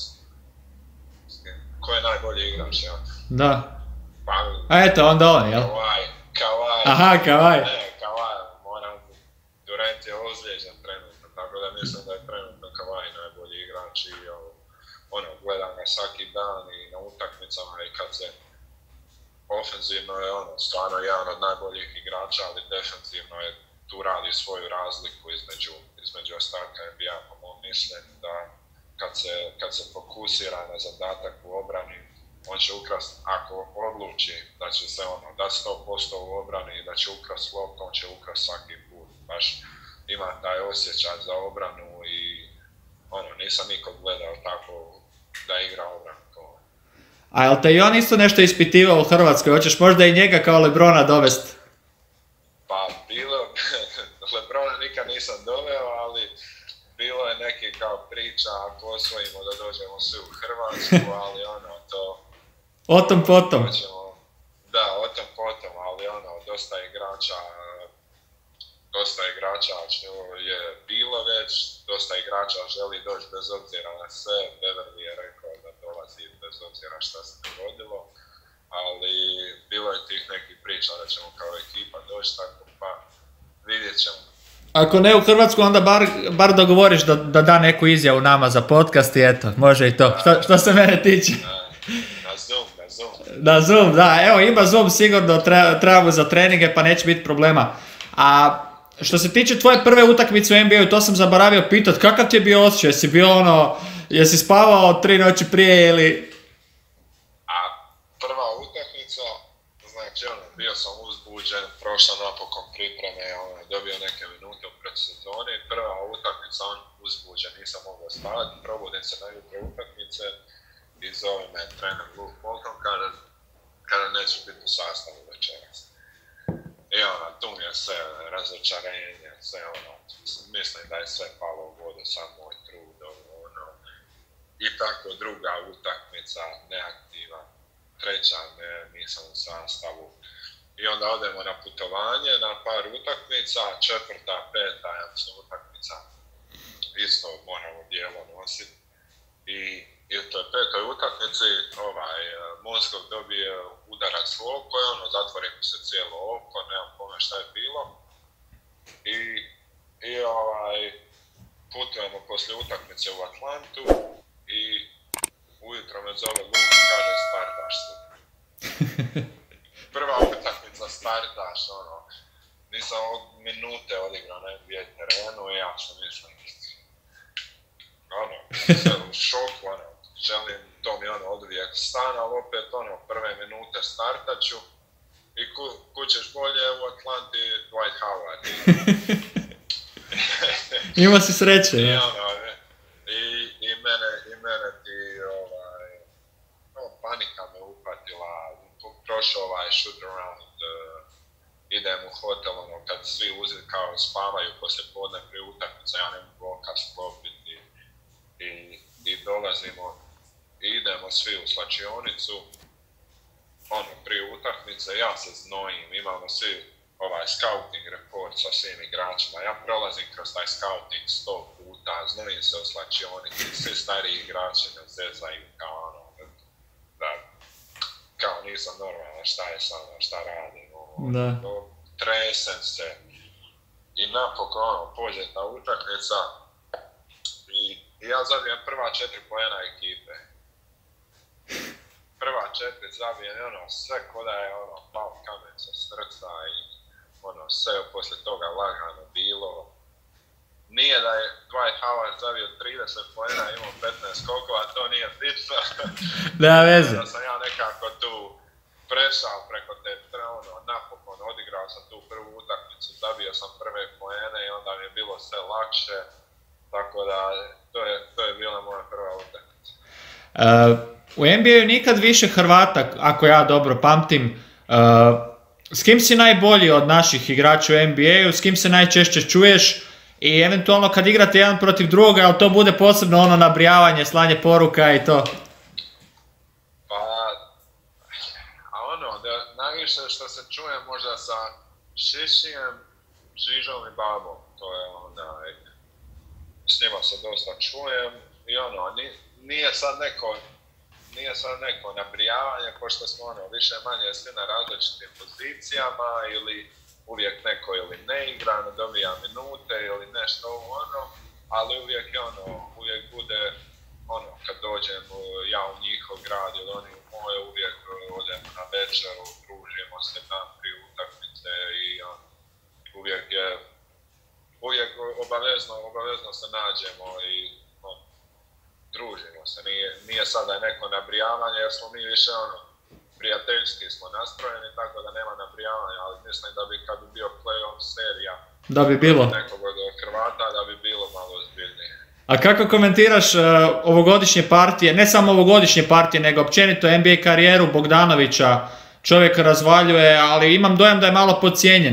[SPEAKER 2] Ko je najbolji igrač, ja?
[SPEAKER 1] Da.
[SPEAKER 2] Pa,
[SPEAKER 1] a eto, onda on, jel?
[SPEAKER 2] Kawhi, Kawhi.
[SPEAKER 1] Aha, Kawhi.
[SPEAKER 2] Ne, Kawhi, moram... Durant je ozlijeđen trenutno, tako da mislim da je trenutno Kawhi najbolji igrač i ono, gledam ga svaki dan i na utakmicama i kad se ofenzivno je ono, stvarno jedan od najboljih igrača, ali defensivno je tu radi svoju razliku između, između ostatka N B A, po mom mišljenju, da kad se, kad se fokusira na zadatak u obrani, on će ukrast, ako odluči da će se ono, dati sto posto u obrani i da će ukrast loptu, on će ukrast svaki put. Baš ima taj osjećaj za obranu i ono, nisam nikog gledao tako da igra obranu.
[SPEAKER 1] A jel te i on isto nešto ispitivao u Hrvatskoj? Hoćeš možda i njega kao Lebrona dovesti?
[SPEAKER 2] Pa bilo, Lebrona nikad nisam doveo, ali bilo je neki kao priča ako osvojimo da dođemo svi u Hrvatsku, ali ono to...
[SPEAKER 1] O tom potom.
[SPEAKER 2] Hoćemo, da, o tom potom, ali ono, dosta igrača, dosta igrača je bilo već, dosta igrača želi doći bez obzira na sve. Beverly je rekao da dolazi bez obzira šta se dogodilo, ali bilo je tih nekih priča da ćemo kao ekipa doći, tako pa vidjet ćemo.
[SPEAKER 1] Ako ne u Hrvatsku, onda bar, bar dogovoriš da, da da neku izjavu nama za podcast i eto, može i to, što, što se mene tiče.
[SPEAKER 2] Na Zoom, na Zoom.
[SPEAKER 1] Na Zoom, da, evo ima Zoom sigurno, treba, treba mu za treninge pa neće biti problema. A što se tiče tvoje prve utakmice u N B A-u, to sam zaboravio pitat, kakav ti je bio osjećaj, jesi bio ono, jesi spavao tri noći prije ili...
[SPEAKER 2] A prva utakmica, znači ono, bio sam uzbuđen, prošao napokon pripreme, ono, dobio neke minute u predsezoni, prva utakmica, on uzbuđen, nisam mogao spavati, probudim se na jutro utakmice i zove me trener Luke Walton kada, kada neću biti u sastavu večeras. I ono, tu mi je sve razočarenje, sve ono, mislim da je sve palo u vodu, sam moj trud, ono, i tako druga utakmica, neaktivan, treća ne, nisam u sastavu. I onda odemo na putovanje, na par utakmica, četvrta, peta, ja mislim, utakmica, isto moramo dijelo nositi. I, i u toj petoj utakmici, ovaj, Moskov dobije udarac u oko i ono, zatvori mu se cijelo oko, nemam pojma šta je bilo. I, i ovaj, putujemo poslije utakmice u Atlantu i ujutro me zove Luka i kaže startaš sutra. Prva utakmica startaš, ono, nisam minute odigrao na N B A terenu i ja što mislim, ono, sam u šoku, ono, želim, to mi ono odvijek stan, ali opet ono, prve minute startaću i ku, kućeš bolje u Atlanti Dwight Howard.
[SPEAKER 1] Ima si sreće,
[SPEAKER 2] I,
[SPEAKER 1] ja.
[SPEAKER 2] ono, i, i, mene, i mene ti, ovaj, no, panika me upatila, prošao ovaj shoot around, uh, idem u hotel, ono, kad svi uzeli kao spavaju poslije podne prije utakmice, ja ne mogu oka sklopiti i, i dolazimo i idemo svi u slačionicu, ono, prije utakmice, ja se znojim, imamo svi ovaj scouting report sa svim igračima, ja prolazim kroz taj scouting sto puta, znojim se u slačionici, svi stariji igrači ne zezaju kao ono, da, kao nisam normalan, šta je sada, šta radim, ono, tresem se i napokon ono, pođe ta utakmica i, i ja zabijem prva četiri poena ekipe. Prva četiri zabijem i ono, sve ko da je ono, pao kamen sa srca i ono, sve poslije toga lagano bilo. Nije da je Dwight Howard zabio trideset poena, imao petnaest skokova, to nije bitno.
[SPEAKER 1] Da, veze.
[SPEAKER 2] Da sam ja nekako tu prešao preko te, ono, napokon odigrao sam tu prvu utakmicu, zabio sam prve poene i onda mi je bilo sve lakše. Tako da, to je, to je bila moja prva utakmica.
[SPEAKER 1] Uh, u N B A-u nikad više Hrvata, ako ja dobro pamtim. Uh, s kim si najbolji od naših igrača u N B A-u, s kim se najčešće čuješ i eventualno kad igrate jedan protiv drugoga, ali to bude posebno ono nabrijavanje, slanje poruka i to?
[SPEAKER 2] Pa, a ono, da najviše što se čuje možda sa Šišijem, Žižom i Babom, to je onda, s njima se dosta čujem i ono, nije sad neko, nije sad neko nabrijavanje, pošto smo ono, više manje svi na različitim pozicijama ili uvijek neko ili ne igra, ne dobija minute ili nešto ono, ali uvijek je ono, uvijek bude ono, kad dođem ja u njihov grad ili oni u moje, uvijek odemo na večeru, družimo se dan prije utakmice i ono, uvijek je, uvijek obavezno, obavezno se nađemo i ono, družimo se, nije, nije sad da je neko nabrijavanje jer smo mi više ono, prijateljski smo nastrojeni, tako da nema nabrijavanja, ali mislim da bi kad bi bio play-off serija
[SPEAKER 1] da bi bilo
[SPEAKER 2] nekog od Hrvata, da bi bilo malo ozbiljnije.
[SPEAKER 1] A kako komentiraš uh, ovogodišnje partije, ne samo ovogodišnje partije, nego općenito N B A karijeru Bogdanovića, čovjek razvaljuje, ali imam dojam da je malo podcijenjen.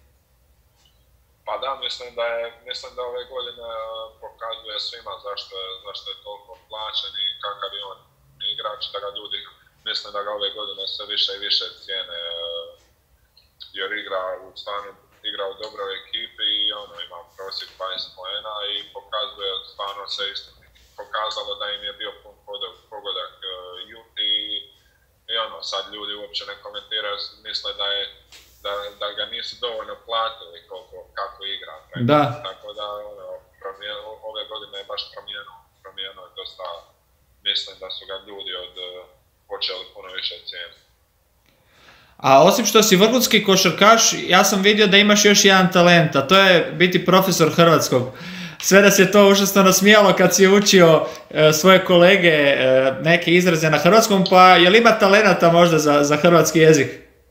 [SPEAKER 2] Pa da, mislim da je, mislim da ove godine pokazuje svima zašto je, zašto je toliko plaćen i kakav je on igrač, da ga ljudi, mislim da ga ove godine sve više i više cijene, jer igra u stvarno, igra u dobroj ekipi i ono, ima prosjek dvadeset poena i pokazuje stvarno se isto pokazalo da im je bio pun pogodak Juti i, i ono, sad ljudi uopće ne komentiraju, misle da je Da, da ga nisu dovoljno platili koliko, kako igra.
[SPEAKER 1] Da.
[SPEAKER 2] Tako da ono, promijen, ove godine je baš promijenio, promijenio dosta, mislim da su ga ljudi od, počeli puno više cijeniti.
[SPEAKER 1] A osim što si vrhunski košarkaš, ja sam vidio da imaš još jedan talent, a to je biti profesor hrvatskog. Sve da se to užasno nasmijalo kad si učio e, svoje kolege e, neke izraze na hrvatskom, pa je li ima talenata možda za, za hrvatski jezik?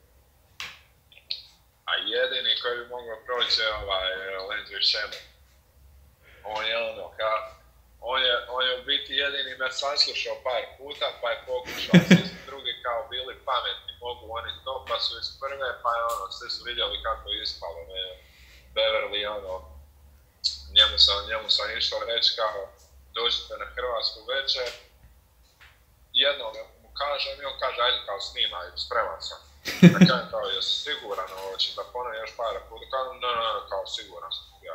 [SPEAKER 2] Jedini koji bi mogao proći je ovaj Landry Shamet. On je ono, ka, on je, on je u biti jedini me saslušao par puta, pa je pokušao, svi su drugi kao bili pametni, mogu oni to, pa su iz prve, pa je ono, svi su vidjeli kako je ispalo, ne, Beverly, ono, njemu sam, njemu sam išao reći kao, dođite na hrvatsku večer, jednom mu kažem i on kaže, ajde kao snimaj, spreman sam. Ja kažem kao, jesi siguran, ovo će da ponovim još par puta, kao, no, no, no, kao, siguran sam, ja.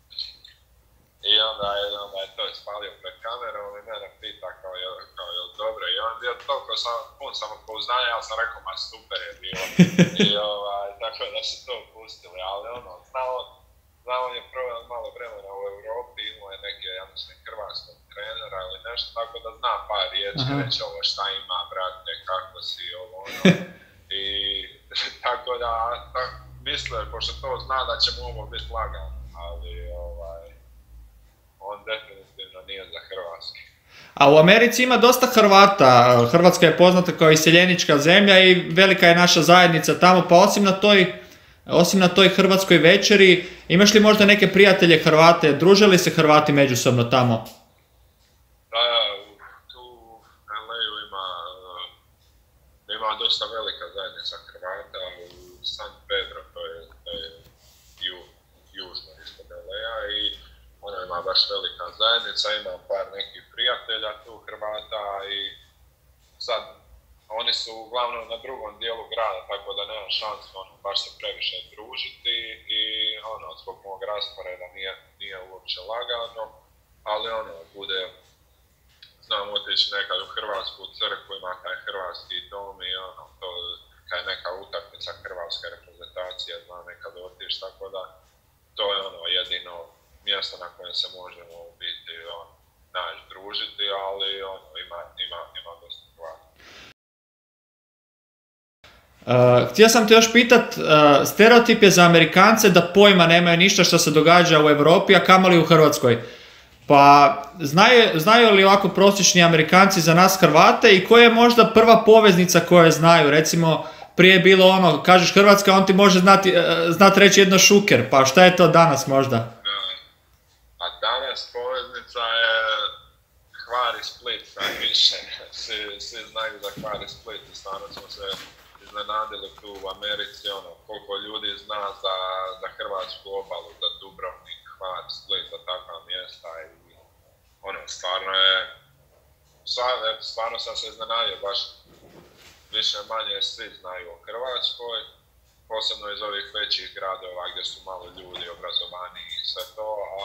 [SPEAKER 2] I onda je, onda je to ispalio pred kamerom i mene pita kao, je, kao, je li dobro, i on bio toliko sam, pun samopouzdanja, ja sam rekao, ma super je bilo, i ovaj, tako da su to pustili, ali ono, znao, znao on je proveo malo vremena u Europi, imao je neke, ja mislim, hrvatskog trenera ili nešto, tako da zna par riječi, reći ovo šta ima, brate, kako si, ovo, ono. I tako da, tak, misle, pošto to zna da će mu ovo biti lagano, ali ovaj, on definitivno nije za hrvatski.
[SPEAKER 1] A u Americi ima dosta Hrvata, Hrvatska je poznata kao iseljenička zemlja i velika je naša zajednica tamo, pa osim na toj, osim na toj hrvatskoj večeri, imaš li možda neke prijatelje Hrvate, druže li se Hrvati međusobno tamo?
[SPEAKER 2] Da, tu u L A-u ima, ima dosta velika zajednica Hrvata, u San Pedro, to je, to je ju, južno ispod L A-a i ona ima baš velika zajednica, ima par nekih prijatelja tu Hrvata i sad oni su uglavnom na drugom dijelu grada, tako da nema šansu ono, baš se previše družiti i ono, zbog mog rasporeda nije, nije uopće lagano, ali ono, bude, znam otići nekad u hrvatsku crkvu, ima taj hrvatski dom i ono, to kad je neka utakmica hrvatske reprezentacije, znam nekad otići, tako da to je ono jedino mjesto na kojem se možemo biti ono, naći družiti, ali ono, ima, ima, ima dosta Hrvata.
[SPEAKER 1] Uh, htio sam te još pitat, uh, stereotip je za Amerikance da pojma nemaju ništa što se događa u Europi, a kamoli u Hrvatskoj. Pa znaju, znaju li ovako prosječni Amerikanci za nas Hrvate i koja je možda prva poveznica koju znaju? Recimo, prije je bilo ono, kažeš Hrvatska, on ti može znati, uh, znati reći jedno Šuker, pa šta je to danas možda?
[SPEAKER 2] A danas poveznica je Hvar i Split, najviše. Svi, svi znaju za Hvar i Split i stvarno smo se iznenadili tu u Americi, ono, koliko ljudi zna za, za hrvatsku obalu, za Dubrovnik, Hvar, Split, za takva mjesta i ono, stvarno je, stvarno sam se iznenadio, baš više manje svi znaju o Hrvatskoj, posebno iz ovih većih gradova gdje su malo ljudi obrazovani i sve to, a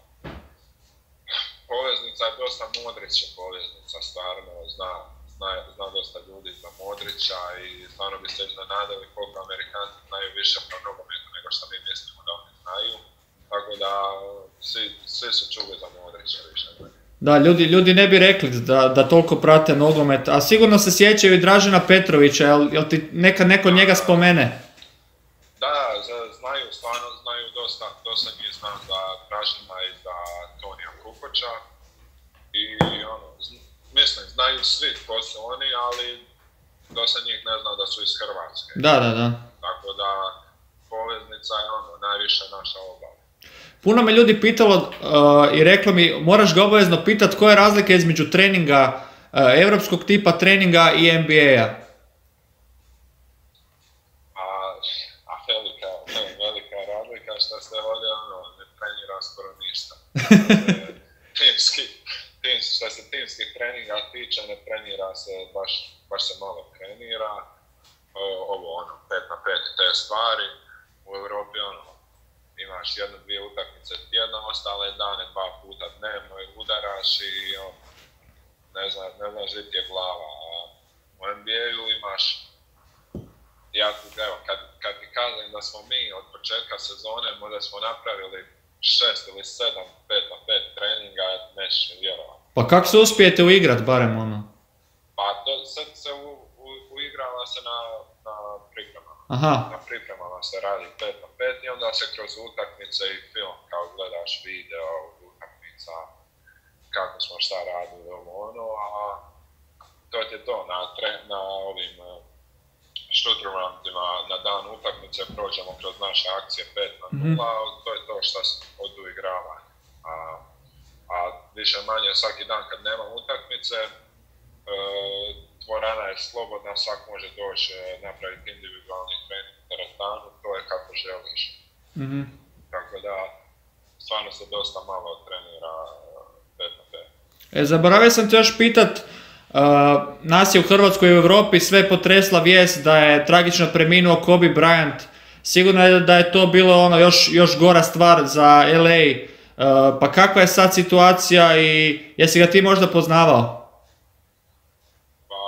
[SPEAKER 2] poveznica je dosta Modrića poveznica, stvarno zna. Zna, zna dosta ljudi za Modrića i stvarno bi se iznenadili koliko Amerikanci znaju više o nogometu nego što mi mislimo da oni znaju. Tako da svi, svi su čuli za Modrića više.
[SPEAKER 1] Da, ljudi, ljudi ne bi rekli da, da toliko prate nogomet, a sigurno se sjećaju i Dražena Petrovića, jel, jel ti nekad neko od njega spomene?
[SPEAKER 2] Da, znaju, stvarno znaju dosta, dosta njih znam za Dražena i za Tonija Kukoća i ono, mislim, znaju svi ko su oni, ali dosta njih ne zna da su iz Hrvatske.
[SPEAKER 1] Da, da, da.
[SPEAKER 2] Tako da poveznica je ono, najviše naša obala.
[SPEAKER 1] puno me ljudi pitalo uh, i reklo mi, moraš ga obavezno pitati koja je razlika između treninga, uh, europskog tipa treninga i N B A-a.
[SPEAKER 2] A, a velika, velika razlika što se ovdje ono, ne trenira skoro ništa. Timski, tims, što se timskih treninga tiče, ne trenira se, baš, baš se malo trenira. Ovo ono, pet na pet te stvari. U Europi ono, imaš jednu, dvije utakmice tjedno, ostale dane dva puta dnevno i udaraš i ono, ne znaš, ne znaš gdje ti je glava. A u N B A-u imaš, ja evo, kad, kad ti kažem da smo mi od početka sezone možda smo napravili šest ili sedam, pet na pet treninga, nećeš vjerovati.
[SPEAKER 1] Pa kako se uspijete uigrat barem ono?
[SPEAKER 2] Pa to sad se u, u, uigrava se na, na pripremama.
[SPEAKER 1] Aha.
[SPEAKER 2] Na pripremama se radi pet na pet i onda se kroz utakmice i film, kao gledaš video utakmica, kako smo šta radili, ovo ono, a to je to, na, tre, na ovim štutrumandima, na dan utakmice prođemo kroz naše akcije pet na nula, mm-hmm. to je to što se od uigravanja. A, a više manje svaki dan kad nema utakmice, e, dvorana je slobodna, svak može doći napraviti individualni trening u teretanu, to je kako želiš. Mm-hmm. Tako da, stvarno se dosta malo trenira pet na pet.
[SPEAKER 1] E, zaboravio sam te još pitat, Uh, nas je u Hrvatskoj i u Europi sve potresla vijest da je tragično preminuo Kobe Bryant. Sigurno je da je to bilo ono još, još gora stvar za L A. Uh, pa kakva je sad situacija i jesi ga ti možda poznavao?
[SPEAKER 2] Pa,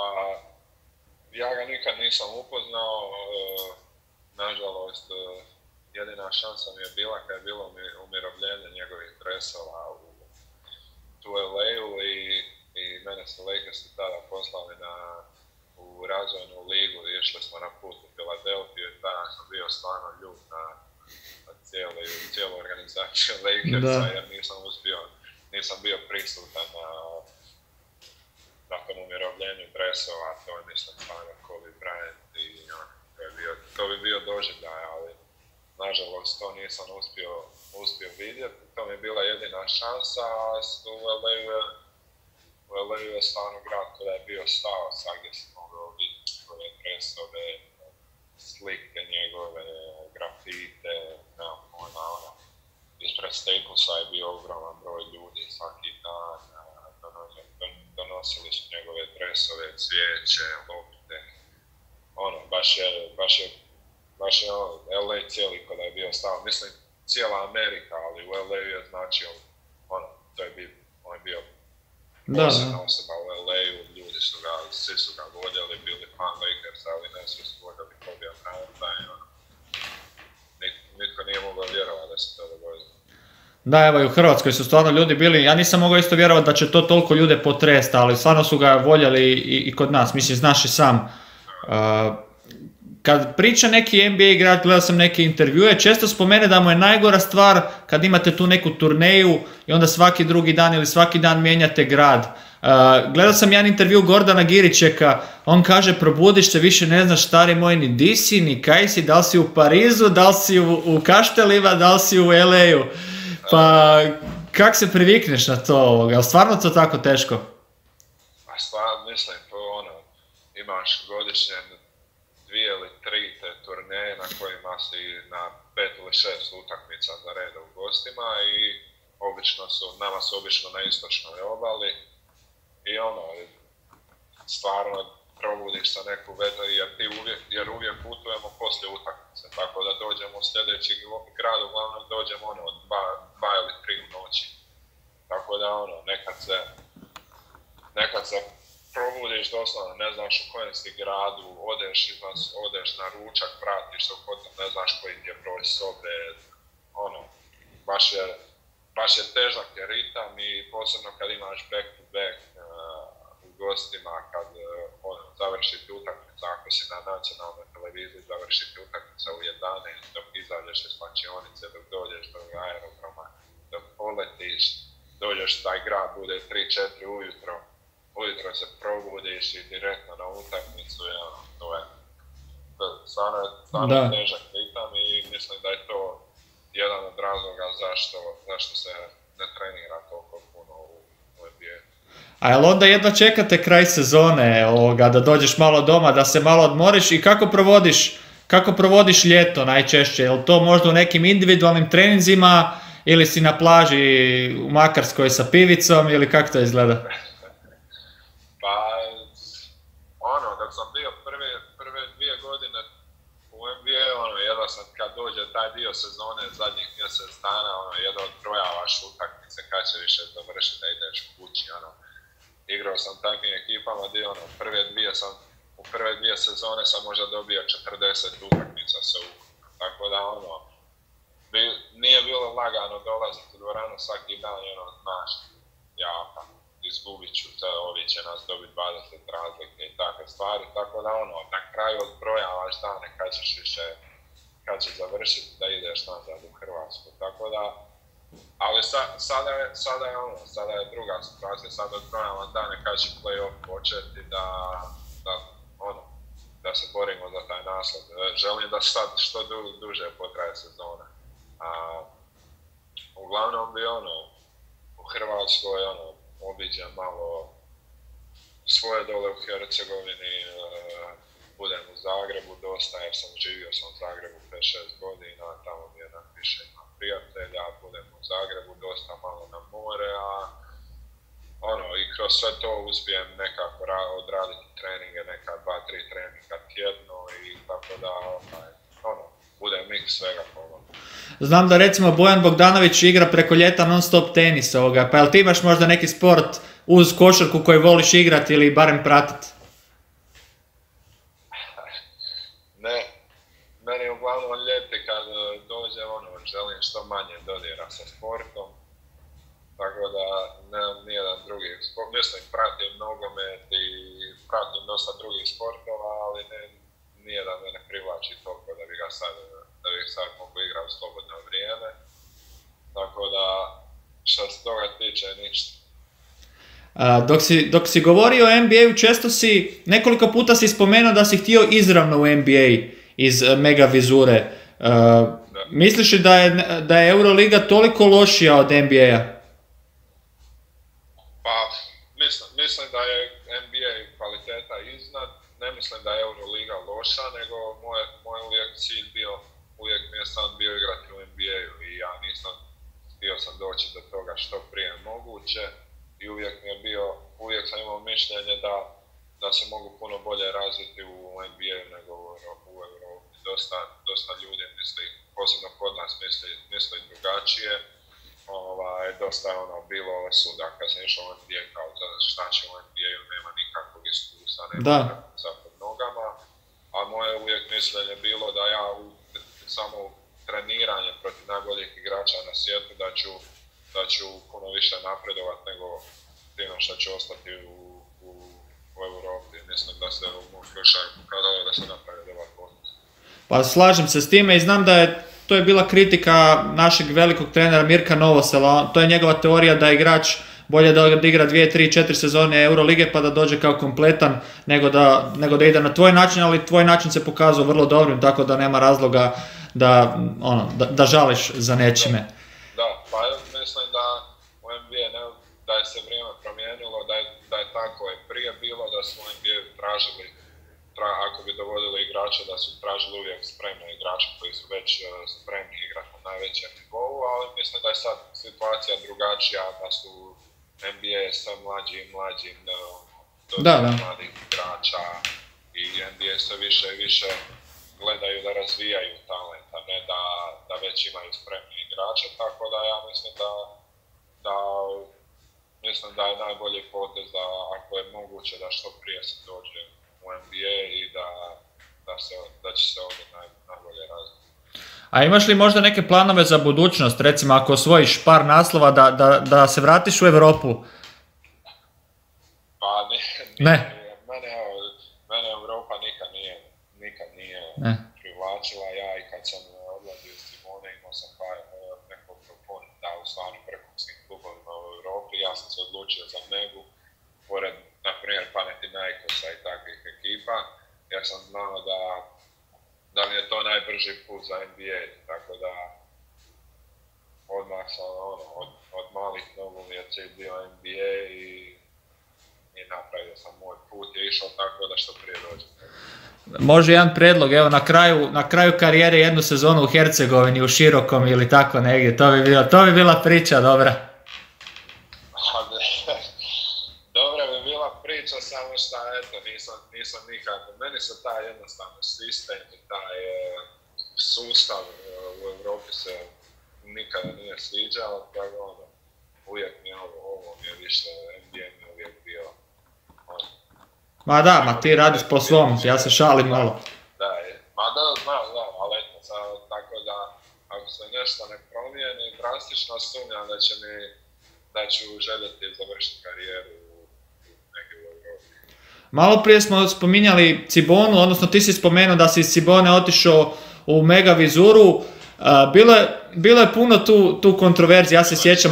[SPEAKER 2] ja ga nikad nisam upoznao. Uh, nažalost, uh, jedina šansa mi je bila kad je bilo umirovljenje njegovih dresova u, u L A-u i i mene su Lakersi tada poslali na, u razvojnu ligu i išli smo na put u Filadelfiju i tada sam bio stvarno ljut na, na cijelu, cijelu organizaciju Lakersa jer nisam uspio, nisam bio prisutan na, na tom umirovljenju dresova, to je mislim stvarno Kobe Bryant i on, to, je bio, to bi bio doživljaj, ali nažalost to nisam uspio, uspio vidjeti, to mi je bila jedina šansa, a u L A u L A-u je stvarno grad kada je bio stao, sad gdje si mogao vidjeti njegove dresove, slike njegove, grafite, nemam pojma, ono. Ispred Staplesa je bio ogroman broj ljudi svaki dan, donosili su njegove dresove, cvijeće, lopte, ono, baš je, baš je, baš je ono, L A cijeli kada je bio stao, mislim cijela Amerika, ali u L A-u je značio, ono, to je bio, on je bio posebna osoba u L A-u, ljudi su ga, svi su ga voljeli, bili fan Lakersa, ali ne svi su voljeli Kobe Bryanta i ono, nitko nije mogao vjerovati da se to dogodilo.
[SPEAKER 1] Da, evo i u Hrvatskoj su stvarno ljudi bili, ja nisam mogao isto vjerovati da će to toliko ljude potresti, ali stvarno su ga voljeli i, i kod nas, mislim, znaš i sam. Uh, kad priča neki N B A igrač, gledao sam neke intervjue, često spomene da mu je najgora stvar kad imate tu neku turneju i onda svaki drugi dan ili svaki dan mijenjate grad. Uh, gledao sam jedan intervju Gordana Giričeka, on kaže probudiš se, više ne znaš stari moj ni di si, ni kaj si, da li si u Parizu, da li si u, u Kaštelima, da li si u L A-u. Pa kak se privikneš na to ovoga, ali stvarno to tako teško?
[SPEAKER 2] A stvarno mislim, to ono, imaš godišnje dvije ili tri te turneje na kojima si na pet ili šest utakmica za reda u gostima i obično su, nama su obično na istočnoj obali i ono, stvarno probudiš sa neku vezu jer ti uvijek, jer uvijek putujemo poslije utakmice, tako da dođemo u sljedeći grad, uglavnom dođemo ono, dva, dva ili tri u noći. Tako da ono, nekad se, nekad se probudiš doslovno, ne znaš u kojem si gradu, odeš, izvan, odeš na ručak, vratiš se u hotel, ne znaš koji ti je broj sobe, ono, baš je, baš je težak je ritam i posebno kad imaš back to back uh, u gostima, kad uh, ono, završiti utakmica, ako si na nacionalnoj televiziji, završiti utakmica u jedanaest, dok izađeš iz slačionice, dok dođeš do aerodroma, dok poletiš, dođeš taj grad, bude tri četiri ujutro, ujutro se probudiš i direktno na utakmicu, ja, to je stvarno, stvarno težak ritam i mislim da je to jedan od razloga zašto, zašto se ne trenira toliko puno u, u N B A.
[SPEAKER 1] A jel onda jedva čekate kraj sezone, ovoga, da dođeš malo doma, da se malo odmoriš i kako provodiš, kako provodiš ljeto najčešće? Jel to možda u nekim individualnim treninzima ili si na plaži u Makarskoj sa pivicom ili kako to izgleda?
[SPEAKER 2] Pa, ono, dok sam bio prve, prve dvije godine u N B A, ono, jedva sam kad dođe taj dio sezone zadnjih mjesec dana, ono, jedva odbrojavaš utakmice kad će više završiti da ideš kući, ono. Igrao sam takvim ekipama gdje, ono, prve dvije sam, u prve dvije sezone sam možda dobio četrdeset utakmica sa ukupno, tako da, ono, bi, nije bilo lagano dolaziti u dvoranu svaki dan, ono, znaš, ja, pa, izgubit ću to, ovi će nas dobiti dvadeset razlike i takve stvari, tako da ono, na kraju odbrojavaš dane kad ćeš više, kad ćeš završiti da ideš nazad u Hrvatsku, tako da, ali sa, sada, je, sada je ono, sada je druga situacija, sada odbrojavam dane kad će play-off početi da, da, ono, da se borimo za taj naslov. Želim da sad što du, duže potraje sezona. A, uglavnom bi ono, u Hrvatskoj ono, obiđem malo svoje dole u Hercegovini, e, budem u Zagrebu dosta jer sam živio sam u Zagrebu pet šest godina, tamo mi je više ima prijatelja, budem u Zagrebu dosta malo na more, a ono, i kroz sve to uspijem nekako ra- odraditi treninge, neka dva, tri treninga tjedno i tako da, onaj, ono, bude miks svega pomalo.
[SPEAKER 1] Znam da recimo Bojan Bogdanović igra preko ljeta non stop tenis ovoga, pa jel ti imaš možda neki sport uz košarku koji voliš igrati ili barem pratiti?
[SPEAKER 2] Ne, meni uglavnom ljeti kad dođe ono, želim što manje dodira sa sportom, tako da nemam nijedan drugi sport, mislim pratim nogomet i pratim dosta drugih sportova, ali ne, nijedan me ne privlači toliko da bi ga sad, da bi sad mogu igrati u slobodno vrijeme, tako da što se toga tiče ništa.
[SPEAKER 1] A, dok, si, dok si govorio o N B A-u, često si, nekoliko puta si spomenuo da si htio izravno u N B A iz uh, Mega Vizure. Uh, misliš li da je, da je Euroliga toliko lošija od N B A-a?
[SPEAKER 2] Pa, mislim, mislim da je N B A kvaliteta iznad, ne mislim da je Euroliga loša, nego moj, moj uvijek cilj bio, uvijek mi je sam bio igrati u N B A-u i ja nisam, htio sam doći do toga što prije moguće. I uvijek mi je bio, uvijek sam imao mišljenje da, da se mogu puno bolje razviti u N B A nego u Europi. U Europi. Dosta, dosta ljudi misli, posebno kod nas misli, misli drugačije. Ovaj, dosta je ono bilo osuda kad sam išao u N B A kao da šta će u N B A-u, nema nikakvog iskustva, nema nikakvog pod nogama. A moje uvijek mišljenje bilo da ja u, samo u treniranje protiv najboljih igrača na svijetu da ću da ću puno više napredovat nego time što ću ostati u, u, u Europi. Mislim da se u mom slučaju pokazalo da se napravi dobar potez.
[SPEAKER 1] Pa slažem se s time i znam da je to je bila kritika našeg velikog trenera Mirka Novosela. To je njegova teorija da je igrač bolje da igra dvije, tri, četiri sezone Eurolige pa da dođe kao kompletan nego da, nego da ide na tvoj način, ali tvoj način se pokazao vrlo dobrim, tako da nema razloga da, ono, da, da žališ za nečime.
[SPEAKER 2] Da, pa mislim da u N B A ne, da je se vrijeme promijenilo, da je, da je tako je prije bilo, da su u N B A tražili, tra, ako bi dovodili igrače, da su tražili uvijek spremne igrače koji su već uh, spremni igrati na najvećem nivou, ali mislim da je sad situacija drugačija, da su N B A sve mlađi i mlađi do da, da. mladih igrača i N B A sve više i više gledaju da razvijaju talent, a ne da, da već imaju spremni igrače, tako da ja mislim da, da, mislim da je najbolji potez da ako je moguće da što prije se dođe u N B A i da, da, se, da će se ovdje naj, najbolje razviti.
[SPEAKER 1] A imaš li možda neke planove za budućnost, recimo ako osvojiš par naslova da, da, da se vratiš u Europu?
[SPEAKER 2] Pa nije,
[SPEAKER 1] ne.
[SPEAKER 2] Mene, mene Europa nikad nije, nikad nije
[SPEAKER 1] ne.
[SPEAKER 2] privlačila. Ja i kad sam odlazio iz Simone imao sam par nekog proponenta u stvarno vrhunskim klubovima u Europi. Ja sam se odlučio za Megu, pored, na primjer, Panathinaikosa i takvih ekipa, jer sam znao da da mi je to najbrži put za N B A, tako da odmah sam, ono, od, od malih nogu mi je cilj bio N B A i, i napravio sam moj put, je išao tako da što prije dođem.
[SPEAKER 1] Može jedan predlog, evo na kraju, na kraju karijere jednu sezonu u Hercegovini, u Širokom ili tako negdje, to bi, bilo, to bi bila priča dobra.
[SPEAKER 2] Dobra bi bila priča, samo šta, eto, nisam, nisam nikako, meni se taj jednostavno sistem i taj e, sustav e, u Europi se nikada nije sviđao, tako ono, uvijek mi je ovo, ovo mi je više, N B A mi je uvijek bio, ono.
[SPEAKER 1] Ma da, ma ti radiš po svom, ja se šalim malo.
[SPEAKER 2] Da, je. Ma da, znam, znam, ali eto, sad, tako da, ako se nešto ne promijeni, drastično sumnjam da će mi, da ću željeti završiti karijeru u, u negdje u Europi.
[SPEAKER 1] Malo prije smo spominjali Cibonu, odnosno ti si spomenuo da si iz Cibone otišao u Mega Vizuru. Uh, bilo, je, bilo je puno tu, tu kontroverzije, ja se sjećam...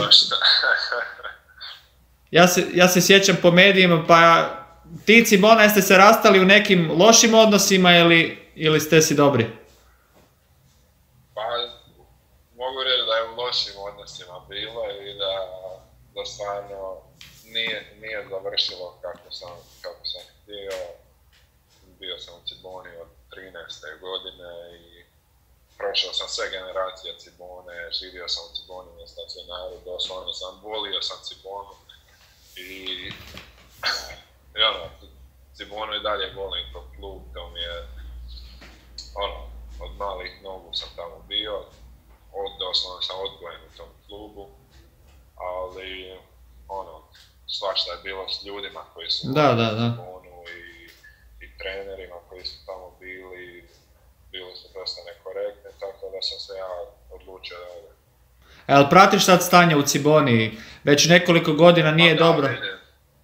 [SPEAKER 1] ja, se, ja se sjećam po medijima, pa ti i Cibona jeste se rastali u nekim lošim odnosima ili, ili ste si dobri?
[SPEAKER 2] Pa, mogu reći da je u lošim odnosima bilo i da, da stvarno nije, nije završilo kako sam, kako sam htio. Bio sam u Ciboni od trinaeste godine i prošao sam sve generacije Cibone, živio sam u Ciboni na stacionaru, doslovno sam, volio sam Cibonu i, i ono, Cibonu i dalje volim kao klub, to mi je, ono, od malih nogu sam tamo bio, od, doslovno sam odgojen u tom klubu, ali, ono, svašta je bilo s ljudima koji su
[SPEAKER 1] da, da, da.
[SPEAKER 2] Cibonu i, i trenerima koji su tamo bili, bili su dosta nekorektni, tako da sam se ja odlučio da odem.
[SPEAKER 1] Jel pratiš sad stanje u Ciboni? Već nekoliko godina nije
[SPEAKER 2] da,
[SPEAKER 1] dobro.
[SPEAKER 2] Vidim.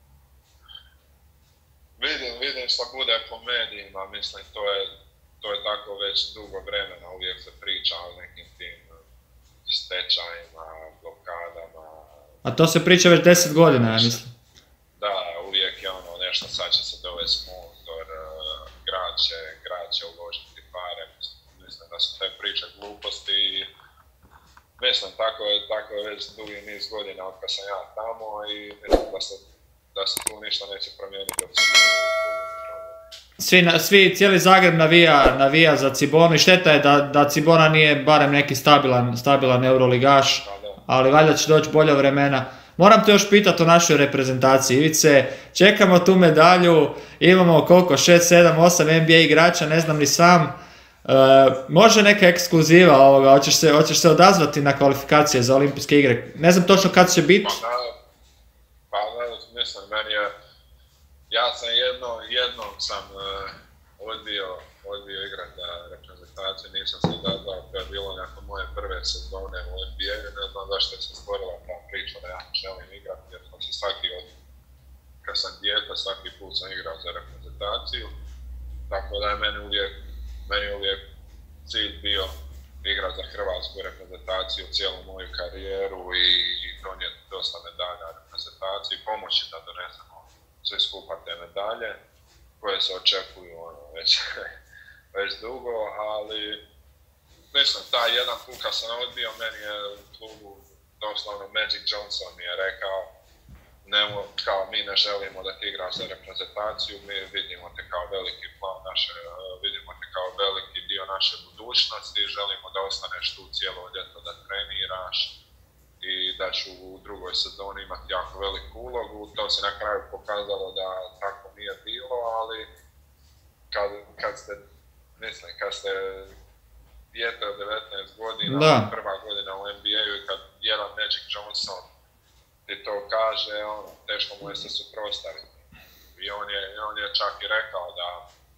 [SPEAKER 2] vidim, vidim što bude po medijima, mislim to je, to je tako već dugo vremena, uvijek se priča o nekim tim stečajima, blokadama.
[SPEAKER 1] A to se priča već deset godina, ja mislim.
[SPEAKER 2] Da, uvijek je ono nešto, sad će se dovesti sponzor, grad će, grad će uložiti pare, mislim da su te priče gluposti i mislim, tako je, tako je već dugi niz godina od kad sam ja tamo i mislim da se, da se tu ništa neće promijeniti dok se
[SPEAKER 1] Svi, svi, cijeli Zagreb navija, navija za Cibonu i šteta je da, da Cibona nije barem neki stabilan, stabilan euroligaš, ali valjda će doći bolja vremena. Moram te još pitati o našoj reprezentaciji, Ivice, čekamo tu medalju, imamo koliko, šest, sedam, osam N B A igrača, ne znam ni sam. E, može neka ekskluziva ovoga, hoćeš se, hoćeš se odazvati na kvalifikacije za olimpijske igre, ne znam točno kad će biti.
[SPEAKER 2] Pa, pa mislim, meni je, ja sam jedno, jednom sam uh, odbio, odbio igrati za reprezentaciju, nisam se odazvao, to je bilo nakon moje prve sezone u N B A, ne znam zašto je se stvorila ta priča da ja želim igrati, jer sam se svaki od, kad sam dijete, svaki put sam igrao za reprezentaciju, tako da je meni uvijek, meni uvijek cilj bio igrati za hrvatsku reprezentaciju cijelu moju karijeru i, i donijeti dosta medalja reprezentaciji, pomoći da donesemo sve skupa te medalje koje se očekuju ono, već, već dugo, ali mislim, taj jedan put kad sam odbio, meni je u klubu doslovno Magic Johnson mi je rekao nemo, kao mi ne želimo da ti igraš za reprezentaciju, mi vidimo te kao veliki plan naše, vidimo te kao veliki dio naše budućnosti, želimo da ostaneš tu cijelo ljeto da treniraš i da ću u drugoj sezoni imati jako veliku ulogu. To se na kraju pokazalo da tako nije bilo, ali kad, kad ste, mislim, kad ste dijete od devetnaest godina, da. Prva godina u N B A-u i kad jedan Magic Johnson ti to kaže, ono, teško mu je se suprotstaviti. I on je, on je čak i rekao da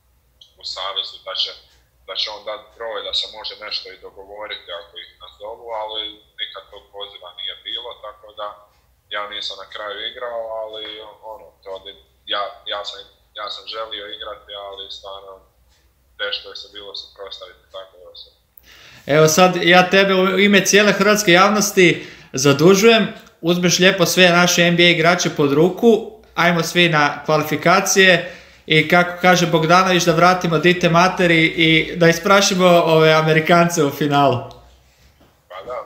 [SPEAKER 2] u savezu da će, da će on dati broj, da se može nešto i dogovoriti ako ih nazovu, ali nikad tog poziva nije bilo, tako da ja nisam na kraju igrao, ali ono, to, ja, ja, sam, ja sam želio igrati, ali stvarno teško je se bilo suprotstaviti tako da se.
[SPEAKER 1] Evo sad ja tebe u ime cijele hrvatske javnosti zadužujem, uzmeš lijepo sve naše N B A igrače pod ruku, ajmo svi na kvalifikacije i kako kaže Bogdanović da vratimo dite materi i da isprašimo ove Amerikance u finalu.
[SPEAKER 2] Pa da, da, a mi,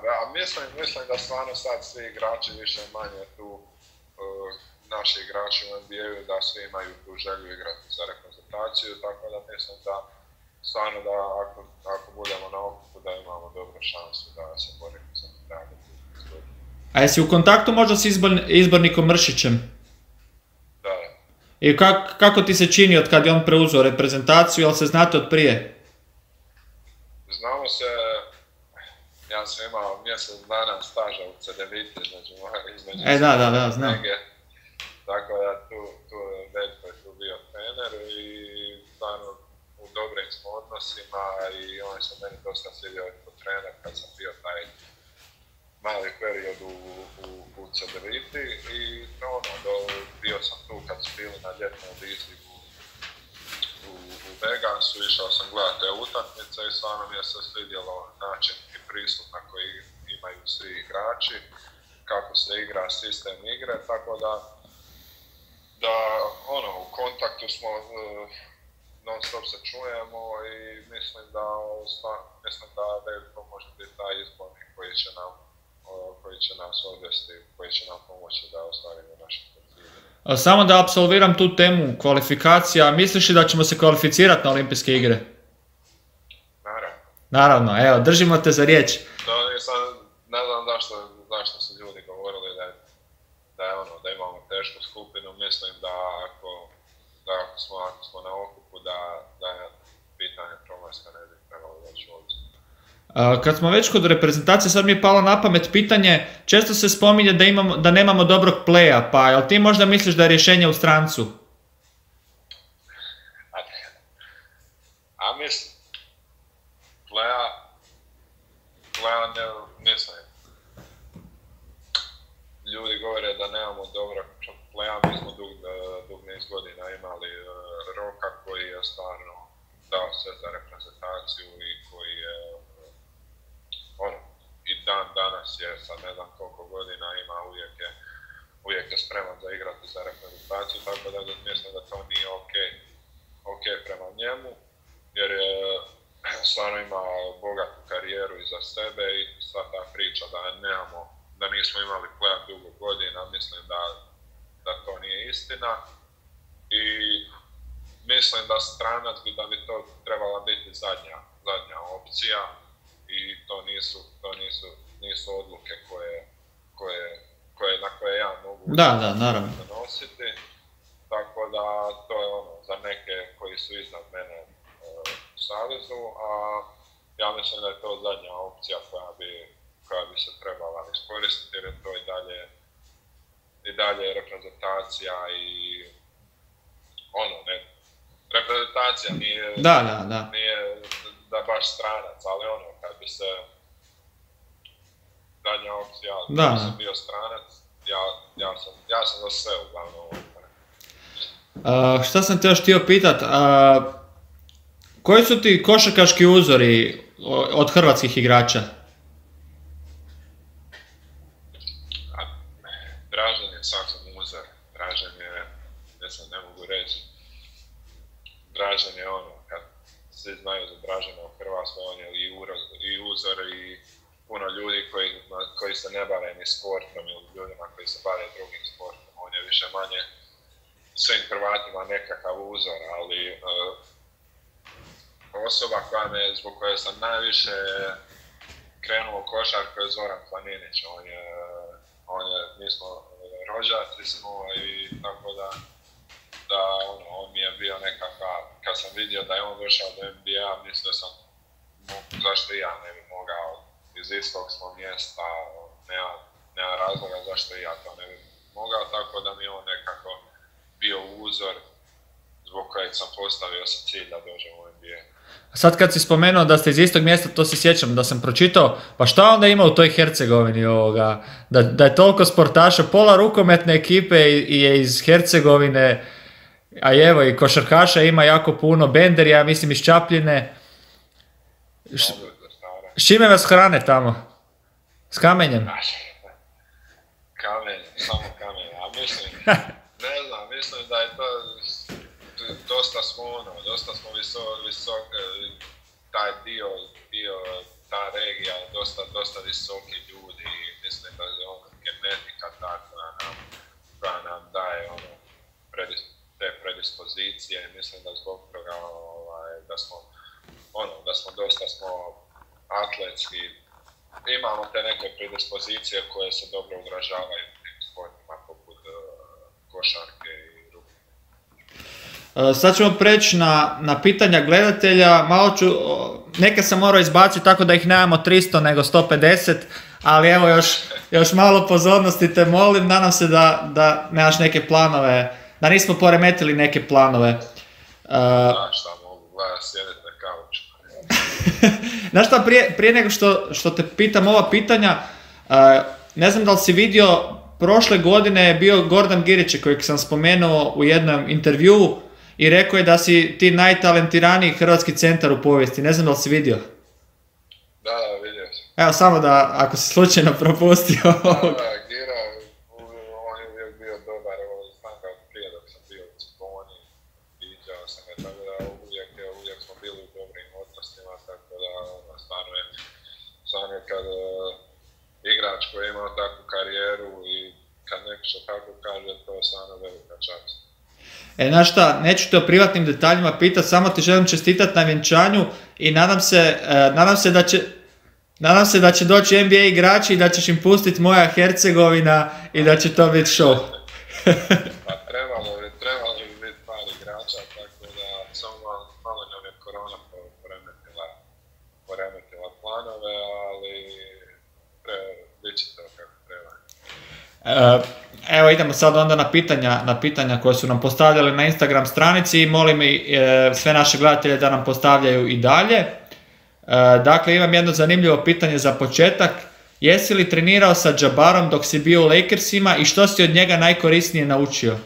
[SPEAKER 2] mislim, mislim da stvarno sad svi igrači više manje tu, uh, naši igrači u N B A-u da svi imaju tu želju igrati za reprezentaciju, tako da mislim da stvarno da ako, ako budemo na okupu da imamo dobru šansu da se borimo za medalje.
[SPEAKER 1] A jesi u kontaktu možda s izbor, izbornikom Mršićem?
[SPEAKER 2] Da.
[SPEAKER 1] I kak, kako ti se čini od kad je on preuzeo reprezentaciju, jel se znate od prije?
[SPEAKER 2] Znamo se, ja sam imao mjesec dana staža u Cedeviti, između, između
[SPEAKER 1] e, da, da, da, znam.
[SPEAKER 2] Nege. Tako da tu, tu Veljko je tu bio trener i stvarno u dobrim smo odnosima i on se meni dosta svidio kao trener kad sam bio taj mali period u, u, u Cedeviti i ono, do, bio sam tu kad su bili na ljetnoj lizi u, u, u Vegasu, išao sam gledati te utakmice i stvarno mi je se svidjelo način i pristup na koji imaju svi igrači, kako se igra sistem igre, tako da da ono, u kontaktu smo, uh, non stop se čujemo i mislim da, mislim da Veljko može biti taj izbornik koji će nam, uh, koji će nas odvesti, koji će nam pomoći da ostvarimo naše cilje.
[SPEAKER 1] Samo da apsolviram tu temu kvalifikacija, misliš li da ćemo se kvalificirati na olimpijske igre?
[SPEAKER 2] Naravno.
[SPEAKER 1] Naravno, evo, držimo te za riječ.
[SPEAKER 2] Da, nisam, ne znam zašto, zašto su ljudi govorili da je da je ono, da imamo tešku skupinu, mislim da ako, da ako smo, ako smo na okupu, da, da je pitanje prolaska ne bi trebalo doći ovdje.
[SPEAKER 1] Kad smo već kod reprezentacije, sad mi je palo na pamet pitanje, često se spominje da, imamo, da nemamo dobrog playa, pa jel ti možda misliš da je rješenje u strancu?
[SPEAKER 2] A, a mislim, playa, playa ne, mislim, ljudi govore da nemamo dobrog playa, mi smo dug, dug niz godina imali uh, Roka koji je stvarno dao sve za reprezentaciju i koji je uh, ono, i dan danas je, sad ne znam koliko godina ima, uvijek je, uvijek je spreman za igrati za reprezentaciju, tako da mislim da to nije ok, ok prema njemu, jer je stvarno ima bogatu karijeru iza sebe i sva ta priča da nemamo, da nismo imali play dugo godina, mislim da, da to nije istina i mislim da stranac bi, da bi to trebala biti zadnja, zadnja opcija i to nisu, to nisu, nisu odluke koje, koje, koje, na koje ja mogu
[SPEAKER 1] da, da, naravno.
[SPEAKER 2] donositi, tako da to je ono za neke koji su iznad mene e, u savezu, a ja mislim da je to zadnja opcija koja bi koja bi se trebala iskoristiti jer je to i dalje, i dalje reprezentacija i ono, ne, reprezentacija nije,
[SPEAKER 1] da, da, da.
[SPEAKER 2] nije da baš stranac, ali ono, kad bi se zadnja opcija,
[SPEAKER 1] da,
[SPEAKER 2] kad bi se bio stranac, ja, ja, sam, ja sam za sve uglavnom.
[SPEAKER 1] Uh, šta sam te još htio pitat, uh, koji su ti košarkaški uzori od hrvatskih igrača?
[SPEAKER 2] Dražen je svakom uzor, Dražen je, ne znam, ne mogu reći, Dražen je ono, kad svi znaju za Dražena u Hrvatskoj, on je i, uroz, i uzor i puno ljudi koji, koji se ne bave ni sportom ili ljudima koji se bave drugim sportom, on je više manje svim Hrvatima nekakav uzor, ali uh, osoba koja me, zbog koje sam najviše krenuo u košarku je Zoran Planinić, on je On je, mi smo rođaci smo i tako da, da ono, on mi je bio nekakav, kad sam vidio da je on došao do N B A, mislio sam zašto i ja ne bi mogao, iz istog smo mjesta, nema, nema razloga zašto i ja to ne bi mogao, tako da mi je on nekako bio uzor zbog kojeg sam postavio se cilj da dođem u N B A.
[SPEAKER 1] Sad kad si spomenuo da ste iz istog mjesta, to se sjećam da sam pročitao, pa šta onda ima u toj Hercegovini ovoga, da, da je toliko sportaša, pola rukometne ekipe je iz Hercegovine, a evo i košarkaša ima jako puno, Bender, ja mislim iz Čapljine. Š, s čime vas hrane tamo? S kamenjem?
[SPEAKER 2] Kamenjem, samo kamenjem, a mislim, ne znam, mislim da je to... Dosta smo ono, dosta smo visok, visok, taj dio, dio, ta regija, dosta, dosta visoki ljudi da je ono genetika ta koja nam, koja nam daje ono, predis, te predispozicije i mislim da zbog toga ovaj, da smo ono, da smo dosta smo atletski, imamo te neke predispozicije koje se dobro odražavaju u tim sportima poput uh, košarke i
[SPEAKER 1] rukometne. Sad ćemo preći na, na pitanja gledatelja, malo ću, neke sam morao izbaciti tako da ih nemamo tristo nego sto pedeset, ali evo još, još malo pozornosti te molim, nadam se da, da nemaš neke planove, da nismo poremetili neke planove. Uh,
[SPEAKER 2] da, šta mogu gledati, sjediti na kauču.
[SPEAKER 1] Znaš šta, prije, prije nego što, što te pitam ova pitanja, uh, ne znam da li si vidio, prošle godine je bio Gordan Girić kojeg sam spomenuo u jednom intervjuu i rekao je da si ti najtalentiraniji hrvatski centar u povijesti, ne znam da li si vidio?
[SPEAKER 2] Da, da, vidio sam.
[SPEAKER 1] Evo samo da, ako si slučajno propustio ovog.
[SPEAKER 2] Da, da, Gira, on je uvijek bio dobar, znam ga prije dok sam bio u Ciponi, viđao sam ga, tako da uvijek, uvijek smo bili u dobrim odnosima, tako da stvarno je, stvarno je kad uh, igrač koji je imao takvu karijeru i kad neko što tako kaže, to je stvarno velika čast.
[SPEAKER 1] E, znaš šta, neću te o privatnim detaljima pitati, samo ti želim čestitati na vjenčanju i nadam se, uh, nadam se da će, nadam se da će doći N B A igrači i da ćeš im pustiti Moja Hercegovina i da će to biti show.
[SPEAKER 2] Pa trebalo bi, trebalo bi biti par igrača, tako da samo malo, malo nam je korona poremetila, poremetila planove, ali pre, bit će to kako treba.
[SPEAKER 1] Uh, Evo idemo sad onda na pitanja, na pitanja koje su nam postavljali na Instagram stranici i molim i e, sve naše gledatelje da nam postavljaju i dalje. E, dakle, imam jedno zanimljivo pitanje za početak. Jesi li trenirao sa Jabarom dok si bio u Lakersima i što si od njega najkorisnije naučio?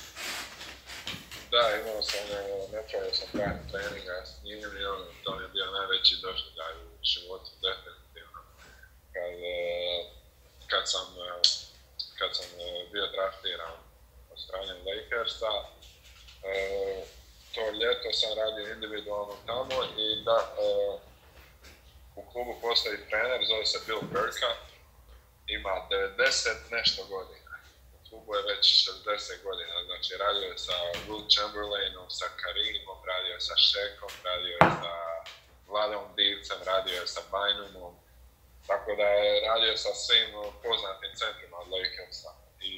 [SPEAKER 2] Da, imao sam, napravio sam pravi treninga s njim i on, to mi je bio najveći doživljaj u životu, definitivno. Kad, kad sam kad sam bio draftiran od strane Lakersa, e, to ljeto sam radio individualno tamo i da e, u klubu postoji trener, zove se Bill Burka, ima devedeset nešto godina. U klubu je već šezdeset godina, znači radio je sa Will Chamberlainom, sa Karimom, radio je sa Shekom, radio je sa Vladom Divcem, radio je sa Bynumom. Tako da je radio sa svim poznatim centrima od Lakersa i,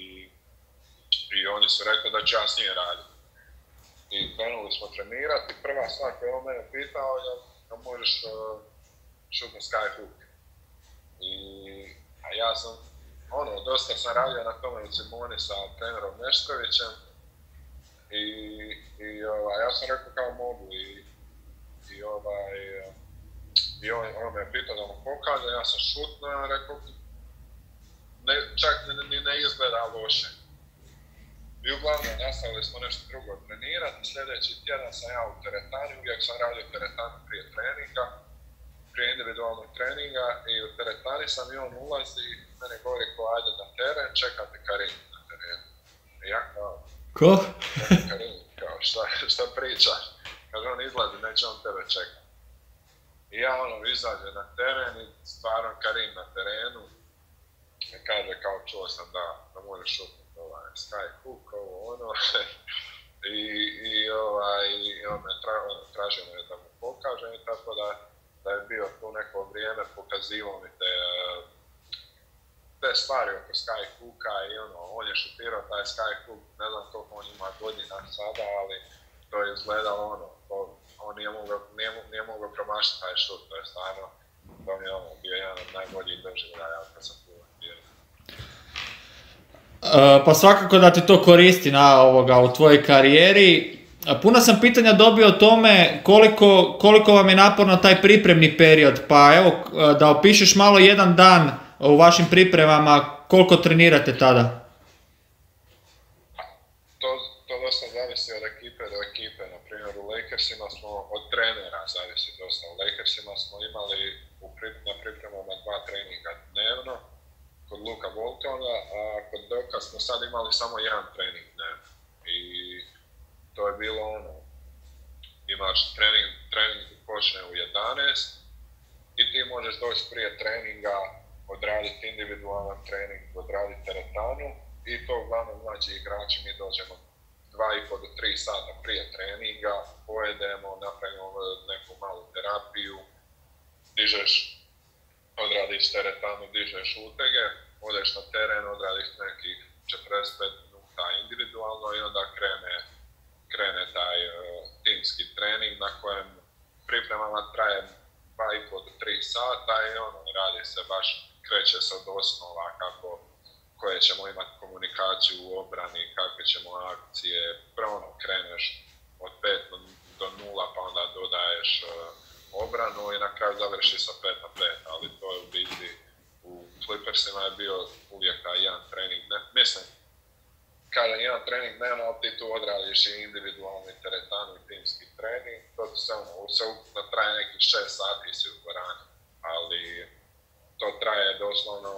[SPEAKER 2] i oni su rekli da ću ja s njim raditi. I krenuli smo trenirati, prva stvar koju je on mene pitao je da možeš uh, šut na skyhook. I, a ja sam, ono, dosta sam radio na tome u Ciboni sa trenerom Neškovićem i, i ovaj, ja sam rekao kao mogu i, i ovaj, I on, on me pitao da mu pokaže, ja sam šutno, ja rekao, ne, čak ni ne, ne izgleda loše. I uglavnom nastavili smo nešto drugo trenirati, sljedeći tjedan sam ja u teretani, uvijek sam radio teretanu prije treninga, prije individualnog treninga i u teretani sam i on ulazi i mene govori ko ajde na teren, čekate Karim na terenu. I ja kao,
[SPEAKER 1] ko?
[SPEAKER 2] Karim, kao šta, šta pričaš? Kaže on izlazi, neće on tebe čekati. I ja ono izađem na teren i stvarno Karim na terenu i kaže kao čuo sam da, da možeš šutnuti ovaj sky hook, ovo ono i, i, ovaj, i on me tra, tražio me da mu pokažem i tako da, da je bio tu neko vrijeme pokazivao mi te, te stvari oko sky hooka i ono, on je šutirao taj sky hook, ne znam koliko on ima godina sada, ali to je izgledalo ono, to, on nije mogao, nije, nije mogao promašiti taj šut, to je stvarno, to mi je ono, bio jedan od najboljih doživljaja kad sam tu bio.
[SPEAKER 1] Uh, pa svakako da ti to koristi na ovoga u tvojoj karijeri. Puno sam pitanja dobio o tome koliko, koliko vam je naporno taj pripremni period, pa evo da opišeš malo jedan dan u vašim pripremama, koliko trenirate tada?
[SPEAKER 2] To, to dosta zavisi od ekipe do ekipe, na primjer u Lakersima smo, od trenera zavisi dosta, u Lakersima smo imali u pri, na pripremama dva treninga dnevno, kod Luka Waltona, a kod Doka smo sad imali samo jedan trening dnevno. I to je bilo ono, imaš trening, trening počne u jedanaest i ti možeš doći prije treninga odraditi individualan trening, odraditi teretanu i to uglavnom mlađi igrači mi dođemo dva i pol do tri sata prije treninga, pojedemo, napravimo neku malu terapiju, dižeš, odradiš teretanu, dižeš utege, odeš na teren, odradiš nekih četrdeset pet minuta individualno i onda krene, krene taj uh, timski trening na kojem pripremama traje dva i pol do tri sata i ono, radi se baš, kreće se od osnova kako, koje ćemo imati komunikaciju u obrani, kakve ćemo akcije, prvo ono, kreneš od pet do nula pa onda dodaješ uh, obranu i na kraju završi sa pet na pet, ali to je u biti u Clippersima je bio uvijek taj jedan trening, ne, mislim, kada jedan trening dnevno, ali ti tu odradiš i individualni teretanu i timski trening, to se ono, se ukupno traje nekih šest sati si u dvorani, ali to traje doslovno,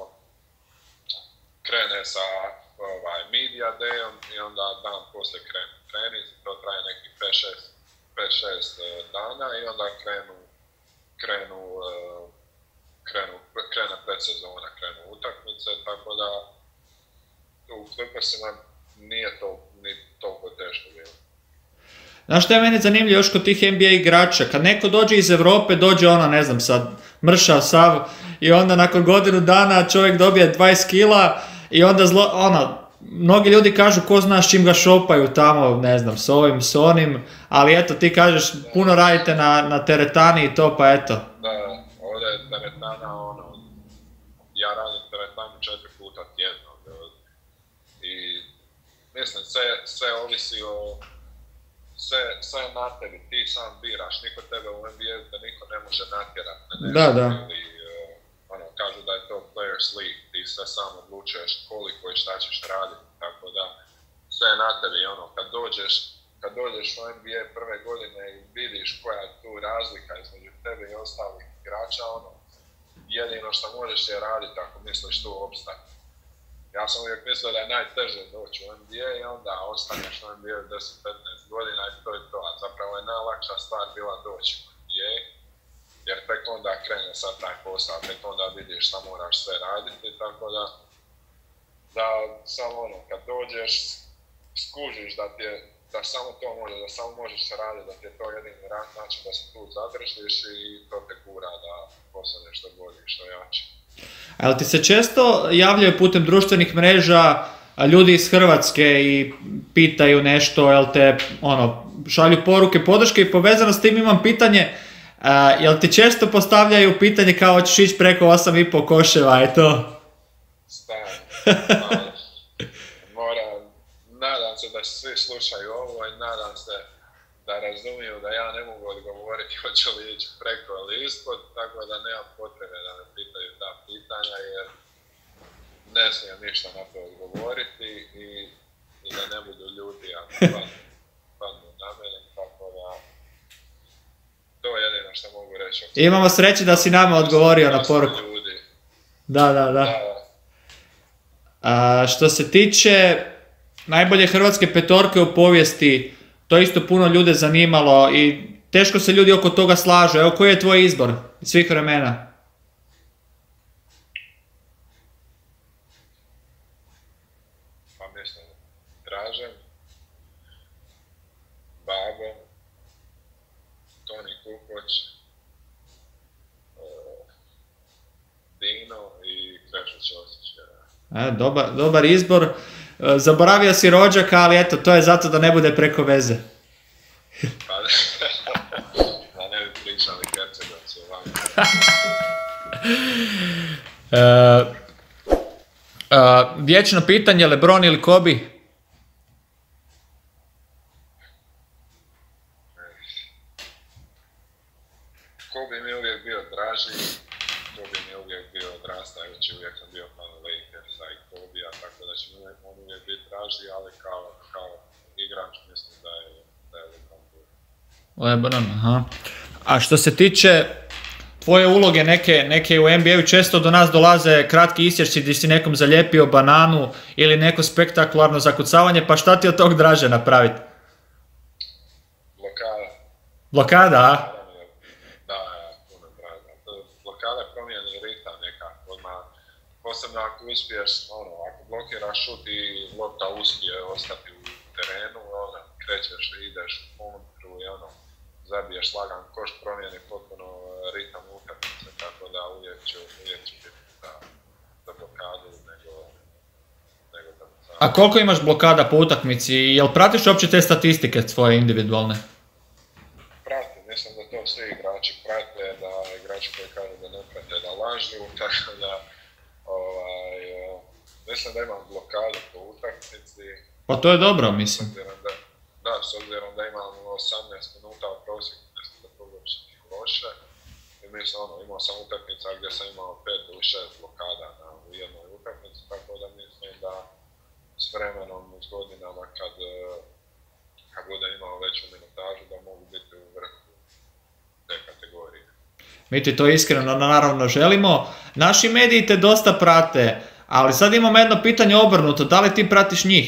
[SPEAKER 2] krene sa ovaj, media dayom i onda dan poslije krenu trening, to traje nekih pet šest dana i onda krenu, krenu, krenu, krene predsezona, krenu utakmice, tako da u Clippersima nije to ni toliko teško bilo.
[SPEAKER 1] Znaš što je meni zanimljivo još kod tih N B A igrača, kad neko dođe iz Europe, dođe ona, ne znam sad, mršav sav i onda nakon godinu dana čovjek dobije dvadeset kila i onda zlo, ono, mnogi ljudi kažu ko zna s čim ga šopaju tamo, ne znam, s ovim, s onim, ali eto ti kažeš puno radite na, na teretani i to pa eto.
[SPEAKER 2] Da, ovdje je teretana ono, ja radim teretanu četiri puta tjedno i mislim sve, sve ovisi o, sve, sve na tebi, ti sam biraš, niko tebe u N B A da niko ne može natjerati na nešto,
[SPEAKER 1] da, da.
[SPEAKER 2] Ili ono, kažu da je to players league, ti sve sam odlučuješ koliko i šta ćeš raditi, tako da sve je na tebi, ono, kad dođeš, kad dođeš u N B A prve godine i vidiš koja je tu razlika između tebe i ostalih igrača, ono, jedino što možeš je raditi ako misliš tu opstati. Ja sam uvijek mislio da je najteže doći u N B A i onda ostaneš u N B A deset do petnaest godina i to je to, a zapravo je najlakša stvar bila doći u N B A, jer tek onda krene sad taj posao, tek onda vidiš šta moraš sve raditi, tako da, da samo ono, kad dođeš, skužiš da ti je, da samo to može, da samo možeš se raditi, da ti je to jedini način da se tu zadržiš i to te gura da postaneš što bolji i što jači.
[SPEAKER 1] Ali ti se često javljaju putem društvenih mreža ljudi iz Hrvatske i pitaju nešto, jel te, ono, šalju poruke podrške i povezano s tim imam pitanje, a, jel ti često postavljaju pitanje kao hoćeš ići preko osam i pol koševa, je to?
[SPEAKER 2] Stajno. Moram, nadam se da svi slušaju ovo i nadam se da razumiju da ja ne mogu odgovoriti hoće li ići preko ili ispod, tako da nema potrebe da me pitaju ta pitanja jer ne smijem ništa na to odgovoriti i, i da ne budu ljudi ako padnu, padnu na mene, tako da to je jedino što mogu reći.
[SPEAKER 1] Imamo sreće da si nama odgovorio na poruku. Da, da, da. A, što se tiče najbolje hrvatske petorke u povijesti, to isto puno ljude zanimalo i teško se ljudi oko toga slažu. Evo, koji je tvoj izbor svih vremena?
[SPEAKER 2] Pa mislim, Dražen, Babo, Toni Kukoč, Dino i Krešo Ćosić.
[SPEAKER 1] E, dobar, dobar izbor. Zaboravio si rođaka, ali eto, to je zato da ne bude preko veze.
[SPEAKER 2] Pa da ne bi pričali Hercegovci ovako.
[SPEAKER 1] uh, uh, vječno pitanje, LeBron ili Kobe?
[SPEAKER 2] Kobe mi je uvijek bio draži, Kobe mi je uvijek bio odrastajući, uvijek sam bio fan Lakersa i Kobija, tako da će mi on uvijek biti draži, ali kao, kao igrač mislim da je, da je LeBron bio.
[SPEAKER 1] LeBron, aha. A što se tiče tvoje uloge neke, neke u N B A-u, često do nas dolaze kratki isječci gdje si nekom zalijepio bananu ili neko spektakularno zakucavanje, pa šta ti od tog draže napraviti?
[SPEAKER 2] Blokada.
[SPEAKER 1] Blokada, a?
[SPEAKER 2] Da, puno draže. Blokada promijeni ritam nekako, odmah posebno ako uspiješ, ono, ako blokiraš šut i lopta uspije ostati u terenu, ono, krećeš i ideš u kontru i ono, zabiješ lagan koš, promijeni potpuno ritam utakmice, tako da uvijek ću, uvijek ću biti za, za blokadu nego, nego da za...
[SPEAKER 1] A koliko imaš blokada po utakmici? Jel pratiš uopće te statistike svoje individualne?
[SPEAKER 2] Pratim, mislim da to svi igrači prate, da igrači koji kažu da ne prate da lažu, tako da ovaj, mislim da imam blokadu po utakmici.
[SPEAKER 1] Pa to je dobro, mislim.
[SPEAKER 2] Da, da, s obzirom da imam osamnaest minuta u prosjeku, mislim da to uopće nije loše. I mislim, ono, imao sam utakmica gdje sam imao pet ili šest blokada na, u jednoj utakmici, tako da mislim da s vremenom, s godinama, kad, kad budem imao veću minutažu, da mogu biti u vrhu te kategorije.
[SPEAKER 1] Mi ti to iskreno naravno želimo. Naši mediji te dosta prate, ali sad imamo jedno pitanje obrnuto, da li ti pratiš njih?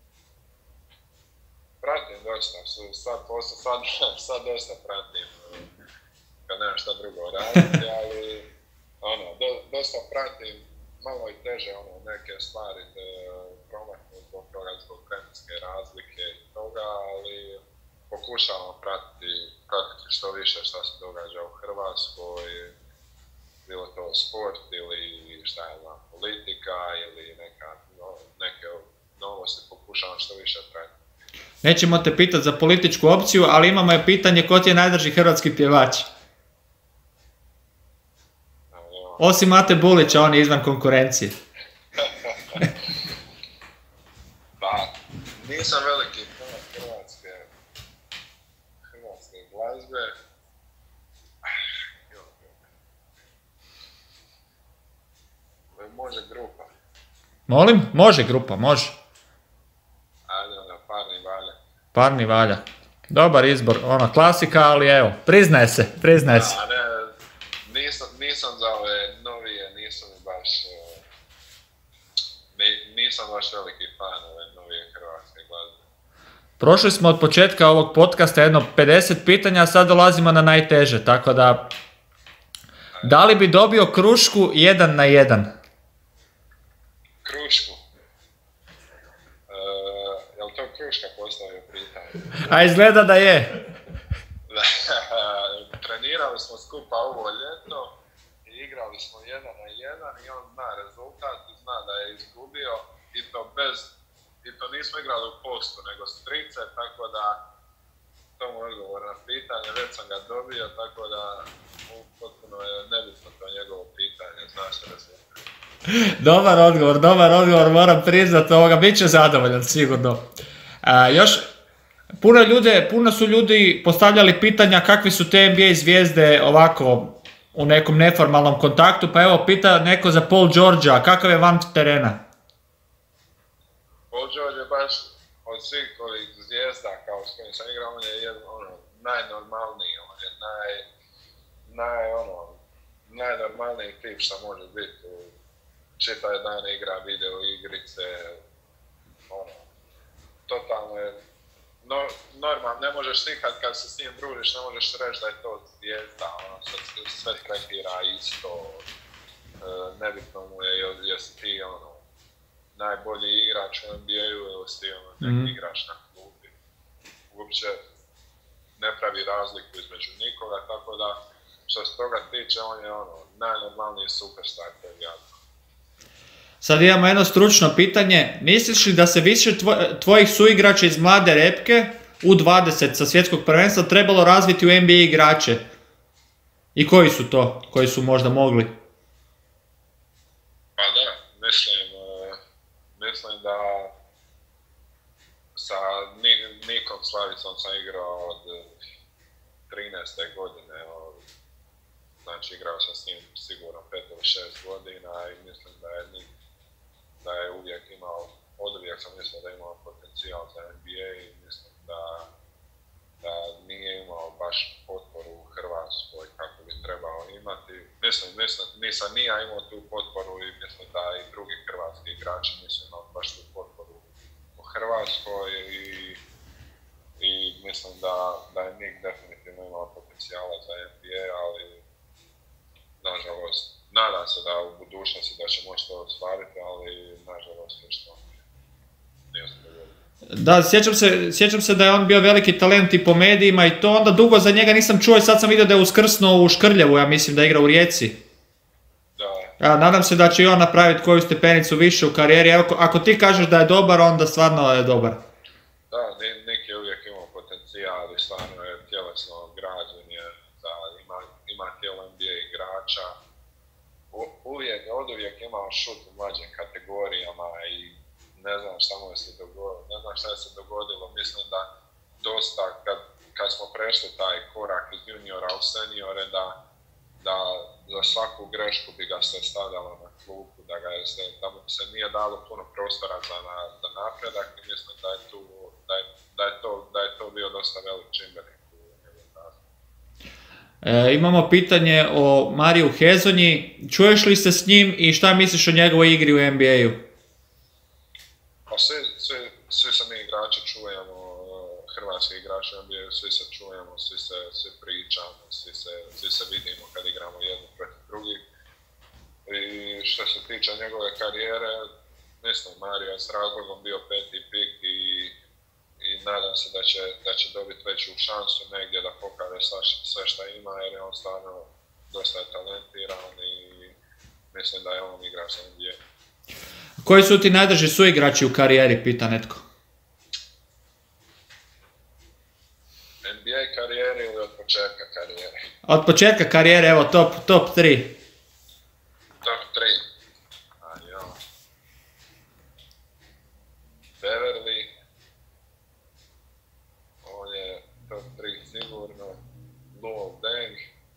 [SPEAKER 2] Pratim dosta, sad, sad, sad dosta pratim, kad nemam šta drugo raditi, ali ono, do, dosta pratim, malo i teže ono, neke stvari prometnu zbog toga, zbog vremenske razlike i toga, ali pokušavam pratiti, pratiti što više što se događa u Hrvatskoj, bilo to sport ili šta je znam, politika ili neka, no, neke novosti, pokušavam što više pratiti.
[SPEAKER 1] Nećemo te pitati za političku opciju, ali imamo je pitanje ko ti je najdrži hrvatski pjevač? Osim Mate Bulića, on je izvan konkurencije.
[SPEAKER 2] Pa, nisam veliki fan hrvatske, hrvatske glazbe. Može grupa.
[SPEAKER 1] Molim? Može grupa, može.
[SPEAKER 2] Ajde, onda, Parni Valja.
[SPEAKER 1] Parni Valja. Dobar izbor, ona klasika, ali evo, priznaje se, priznaje se.
[SPEAKER 2] Da, ne, nisam, nisam za ove novije, nisam baš, nisam baš veliki fan ove novije hrvatske glazbe.
[SPEAKER 1] Prošli smo od početka ovog podcasta jedno pedeset pitanja, a sad dolazimo na najteže, tako da... Da li bi dobio krušku jedan na jedan?
[SPEAKER 2] Krušku? Uh, je li to Kruška postavio pitanje?
[SPEAKER 1] A izgleda da je.
[SPEAKER 2] Trenirali smo skupa ovo ljeto i igrali smo jedan na jedan i on zna rezultat, zna da je izgubio i to bez, i to nismo igrali u postu nego s trice, tako da to mu je odgovor na pitanje, već sam ga dobio, tako da potpuno je nebitno to njegovo pitanje, zna se rezultat.
[SPEAKER 1] Dobar odgovor, dobar odgovor, moram priznat ovoga, bit će zadovoljan sigurno. A, još, puno, ljude, puno su ljudi postavljali pitanja kakvi su te N B A zvijezde ovako u nekom neformalnom kontaktu, pa evo pita neko za Paul Georgea, kakav je van terena?
[SPEAKER 2] Paul George je baš od svih ovih zvijezda kao s kojim sam igrao, on je jedan, ono, najnormalniji, on je naj, naj, ono, najnormalniji tip što može biti. Čitav dan igra video igrice, ono, totalno je no, normalno, ne možeš nikad kad se s njim družiš, ne možeš reći da je to zvijezda, ono, sve, sve tretira isto, e, nebitno mu je jesi ti ono, najbolji igrač u N B A-u ili si ono, neki mm-hmm. igrač na klubi. Uopće ne pravi razliku između nikoga, tako da što se toga tiče, on je ono, najnormalniji superstar koji ja.
[SPEAKER 1] Sad imamo jedno stručno pitanje. Misliš li da se više tvoj, tvojih suigrača iz mlade repke U dvadeset sa svjetskog prvenstva trebalo razviti u N B A igrače? I koji su to, koji su možda mogli?
[SPEAKER 2] Pa da, mislim, mislim da sa Nikom Slavicom sam igrao od trinaeste godine, od, znači igrao sam s njim sigurno pet ili šest godina i mislim da je Nik da je uvijek imao, od uvijek sam mislio da je imao potencijal za N B A i mislim da, da nije imao baš potporu u Hrvatskoj kako bi trebao imati. Mislim, mislim, nisam ni ja imao tu potporu i mislim da i drugi hrvatski igrači nisu imali baš tu potporu u Hrvatskoj i, i mislim da, da je Nik definitivno imao potencijala za N B A, ali nažalost, nadam se da u budućnosti da će moći to ostvariti, ali nažalost još to nije se dogodilo.
[SPEAKER 1] Da, sjećam se, sjećam se da je on bio veliki talent i po medijima i to, onda dugo za njega nisam čuo i sad sam vidio da je uskrsnuo u Škrljevu, ja mislim da igra u Rijeci.
[SPEAKER 2] Da.
[SPEAKER 1] Ja, nadam se da će i on napraviti koju stepenicu više u karijeri, ako, ako ti kažeš da je dobar, onda stvarno je dobar.
[SPEAKER 2] Da, Nik je uvijek imao potencijal i stvarno je tjelesno građen, je, da ima, ima tijelo N B A igrača. U, uvijek, od uvijek imao šut u mlađim kategorijama i ne znam šta mu se dogodilo, ne znam šta je se dogodilo, mislim da dosta, kad, kad smo prešli taj korak iz juniora u seniore, da, da za svaku grešku bi ga se stavljalo na klupu, da, ga je se, da mu se nije dalo puno prostora za, na, za napredak i mislim da je, tu, da, je, da, je to, da je to bio dosta velik čimbenik u njegovom razvoju.
[SPEAKER 1] E, imamo pitanje o Mariju Hezonji, čuješ li se s njim i šta misliš o njegovoj igri u N B A-u?
[SPEAKER 2] Pa svi, svi, svi se mi igrači čujemo, hrvatski igrači N B A-u, svi se čujemo, svi se svi pričamo, svi se, svi se vidimo kad igramo jedni protiv drugih. I što se tiče njegove karijere, mislim, Mario je s razlogom bio peti pik i, i nadam se da će, da će dobiti veću šansu negdje da pokaže sve što ima, jer je on stvarno dosta je talentiran i mislim da je on igrač N B A.
[SPEAKER 1] Koji su ti najdrži suigrači u karijeri, pita netko?
[SPEAKER 2] N B A karijeri ili od početka karijere?
[SPEAKER 1] Od početka karijere, evo, top, top tri.
[SPEAKER 2] Top tri. A jo. Beverly. On je top tri sigurno. Luol Deng.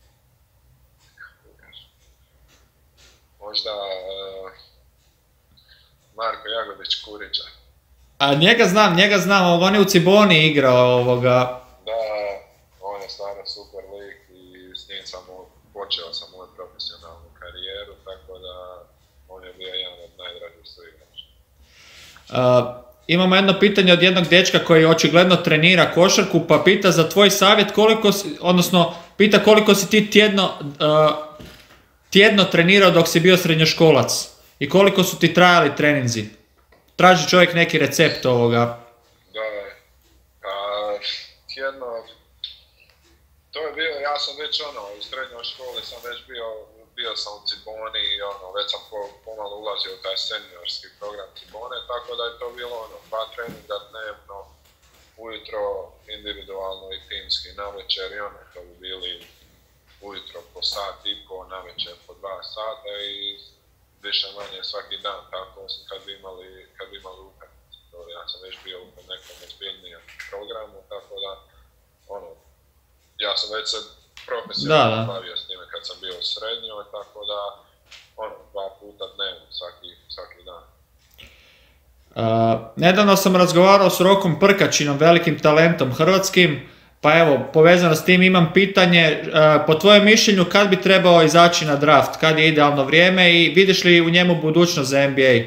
[SPEAKER 2] Možda uh, Marko Jagodić Kurića.
[SPEAKER 1] A njega znam, njega znam, on je u Ciboni igrao ovoga.
[SPEAKER 2] Da, on je stvarno super lik i s njim sam počeo sam moju profesionalnu karijeru, tako da on je bio jedan od najdražih suigrača.
[SPEAKER 1] Uh, imamo jedno pitanje od jednog dečka koji očigledno trenira košarku, pa pita za tvoj savjet koliko si, odnosno pita koliko si ti tjedno, uh, tjedno trenirao dok si bio srednjoškolac i koliko su ti trajali treninzi. Traži čovjek neki recept ovoga.
[SPEAKER 2] Da, a, tjedno, to je bio, ja sam već ono, u srednjoj školi sam već bio, bio sam u Ciboni i ono, već sam po, pomalo ulazio u taj seniorski program Cibone, tako da je to bilo ono, dva treninga dnevno, ujutro individualno i timski, navečer i ono, to bi bili ujutro po sat i po, navečer po dva sata i više manje svaki dan, tako osim kad bi imali, kad bi imali utakmice. Ja sam već bio u nekom ozbiljnijem programu, tako da, ono, ja sam već se profesionalno bavio s njime kad sam bio u srednjoj, tako da, ono, dva puta dnevno, svaki, svaki dan.
[SPEAKER 1] Uh, nedavno sam razgovarao s Rokom Prkačinom, velikim talentom hrvatskim, pa evo, povezano s tim imam pitanje, uh, po tvojem mišljenju kad bi trebao izaći na draft, kad je idealno vrijeme i vidiš li u njemu budućnost za N B A?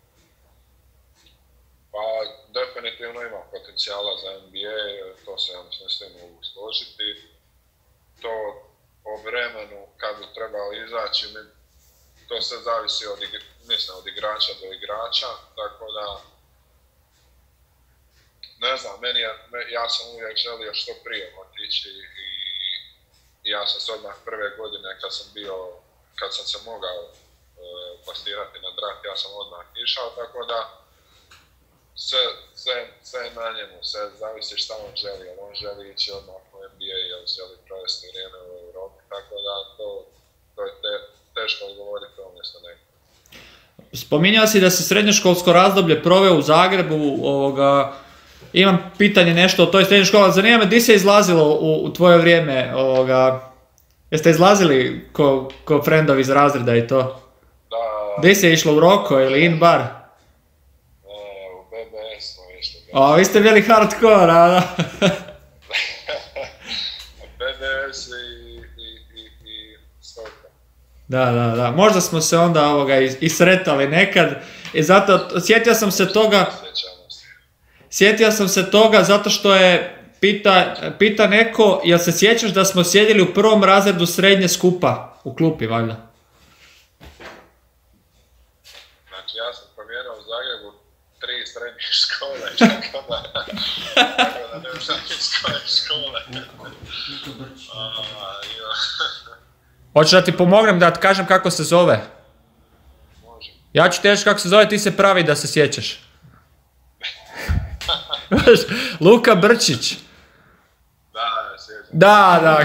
[SPEAKER 2] Pa, definitivno ima potencijala za N B A, to se ja mislim s tim mogu složiti. To o vremenu kad bi trebao izaći, to se zavisi od, mislim, od igrača do igrača, tako da ne znam, meni je, ja sam uvijek želio što prije otići i, i ja sam se odmah prve godine kad sam bio, kad sam se mogao e, plasirati na draft, ja sam odmah išao, tako da sve, sve, sve na njemu, sve zavisi šta on želi, jer on želi ići odmah u N B A, jer želi provesti vrijeme u Europi, tako da to, to je te, teško odgovoriti umjesto nekog.
[SPEAKER 1] Spominjao si da si srednjoškolsko razdoblje proveo u Zagrebu, ovoga, imam pitanje nešto o toj srednjoj školi, zanima me di se izlazilo u, u tvoje vrijeme, ovoga, jeste izlazili ko, ko friendovi iz razreda i to?
[SPEAKER 2] Da.
[SPEAKER 1] Di se išlo, u Roko ili in bar?
[SPEAKER 2] Ne, u B B S smo išli.
[SPEAKER 1] O, vi ste bili hardcore, a da?
[SPEAKER 2] B B S i, i, i, i Stoka.
[SPEAKER 1] Da, da, da, možda smo se onda ovoga isretali nekad i zato, sjetio sam se toga, sjetio sam se toga zato što je, pita, pita neko, jel se sjećaš da smo sjedili u prvom razredu srednje skupa, u klupi valjda?
[SPEAKER 2] tri srednje škole, tako da, tako da ne znam iz koje škole. A,
[SPEAKER 1] Hoćeš da ti pomognem da ti kažem kako se zove?
[SPEAKER 2] može.
[SPEAKER 1] Ja ću ti reći kako se zove, ti se pravi da se sjećaš. Luka Brčić.
[SPEAKER 2] Da, ne sjećam.
[SPEAKER 1] Da, da.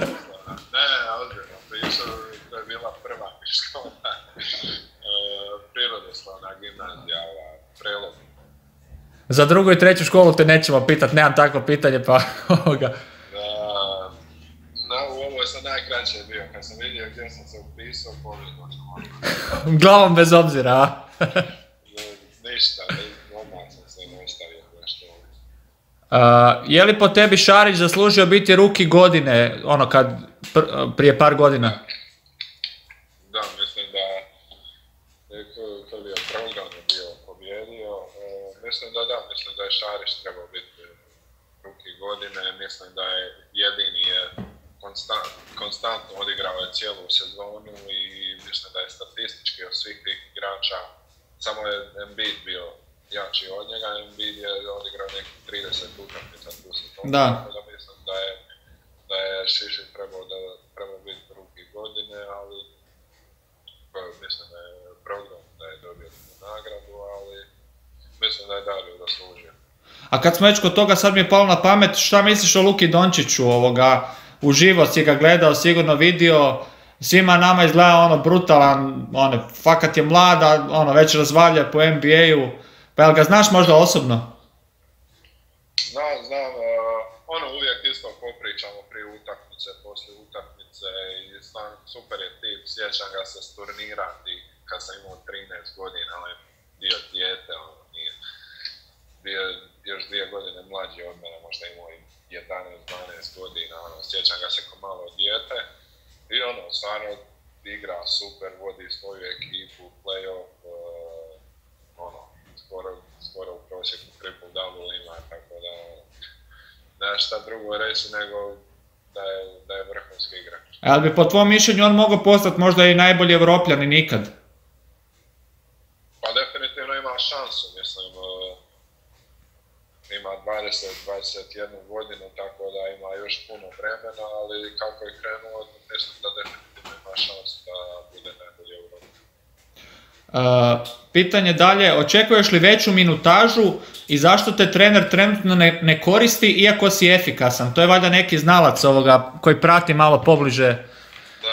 [SPEAKER 2] Ne, ozbiljno, pričao, to je bila prva škola. Prirodoslovna gimnazija, Prelog.
[SPEAKER 1] Za drugu i treću školu te nećemo pitat, nemam takvo pitanje, pa ovoga.
[SPEAKER 2] Da, na, u ovoj sam najkraće bio, kad sam vidio gdje sam se upisao, pogledao sam.
[SPEAKER 1] Glavom bez obzira, a?
[SPEAKER 2] Ništa, odmah sam se nastavio nešto.
[SPEAKER 1] Uh, je li po tebi Šarić zaslužio biti ruki godine, ono kad, pr, prije par godina?
[SPEAKER 2] Da, mislim da kad je program bio pobjedio, e, mislim da da, mislim da je Šarić trebao biti ruki godine, mislim da je jedini je konstant, konstantno odigrao je cijelu sezonu i mislim da je statistički od svih tih igrača, samo je Embiid bio jači od njega, Embiid je odigrao nekih trideset utakmica tu sezonu,
[SPEAKER 1] da.
[SPEAKER 2] Tako da mislim da je, da je Šišić trebao, da, trebao biti ruki godine, ali mislim da je program da je dobio tu nagradu, ali mislim da je Dario zaslužio.
[SPEAKER 1] A kad smo već kod toga, sad mi je palo na pamet, šta misliš o Luki Dončiću ovoga? Uživo si ga gledao, sigurno vidio, svima nama izgleda ono brutalan, ono, fakat je mlada, ono, već razvalja po N B A-u, pa jel ga znaš možda osobno?
[SPEAKER 2] Znam, znam, uh, ono uvijek isto popričamo prije utakmice, poslije utakmice i znam, super je tip, sjećam ga se s turnira kad sam imao trinaest godina, ali bio dijete, ono, nije, bio još dvije godine mlađi od mene, možda imao i jedanaest dvanaest godina, ono, sjećam ga se ko malo dijete i ono, stvarno igra super, vodi svoju ekipu, play-off, uh, ono, skoro, skoro u prosjeku triple double ima, tako da nema šta drugo reći nego da je, da je vrhunski igrač.
[SPEAKER 1] Ali bi po tvom mišljenju on mogao postati možda i najbolji Evropljanin nikad?
[SPEAKER 2] Pa definitivno ima šansu, mislim, ima dvadeset dvadeset jedna godinu, tako da ima još puno vremena, ali kako je krenuo, mislim da definitivno ima šansu da bude najbolji Evropljanin.
[SPEAKER 1] Uh, pitanje dalje, očekuješ li veću minutažu i zašto te trener trenutno ne, ne koristi iako si efikasan? To je valjda neki znalac ovoga koji prati malo pobliže.
[SPEAKER 2] Da,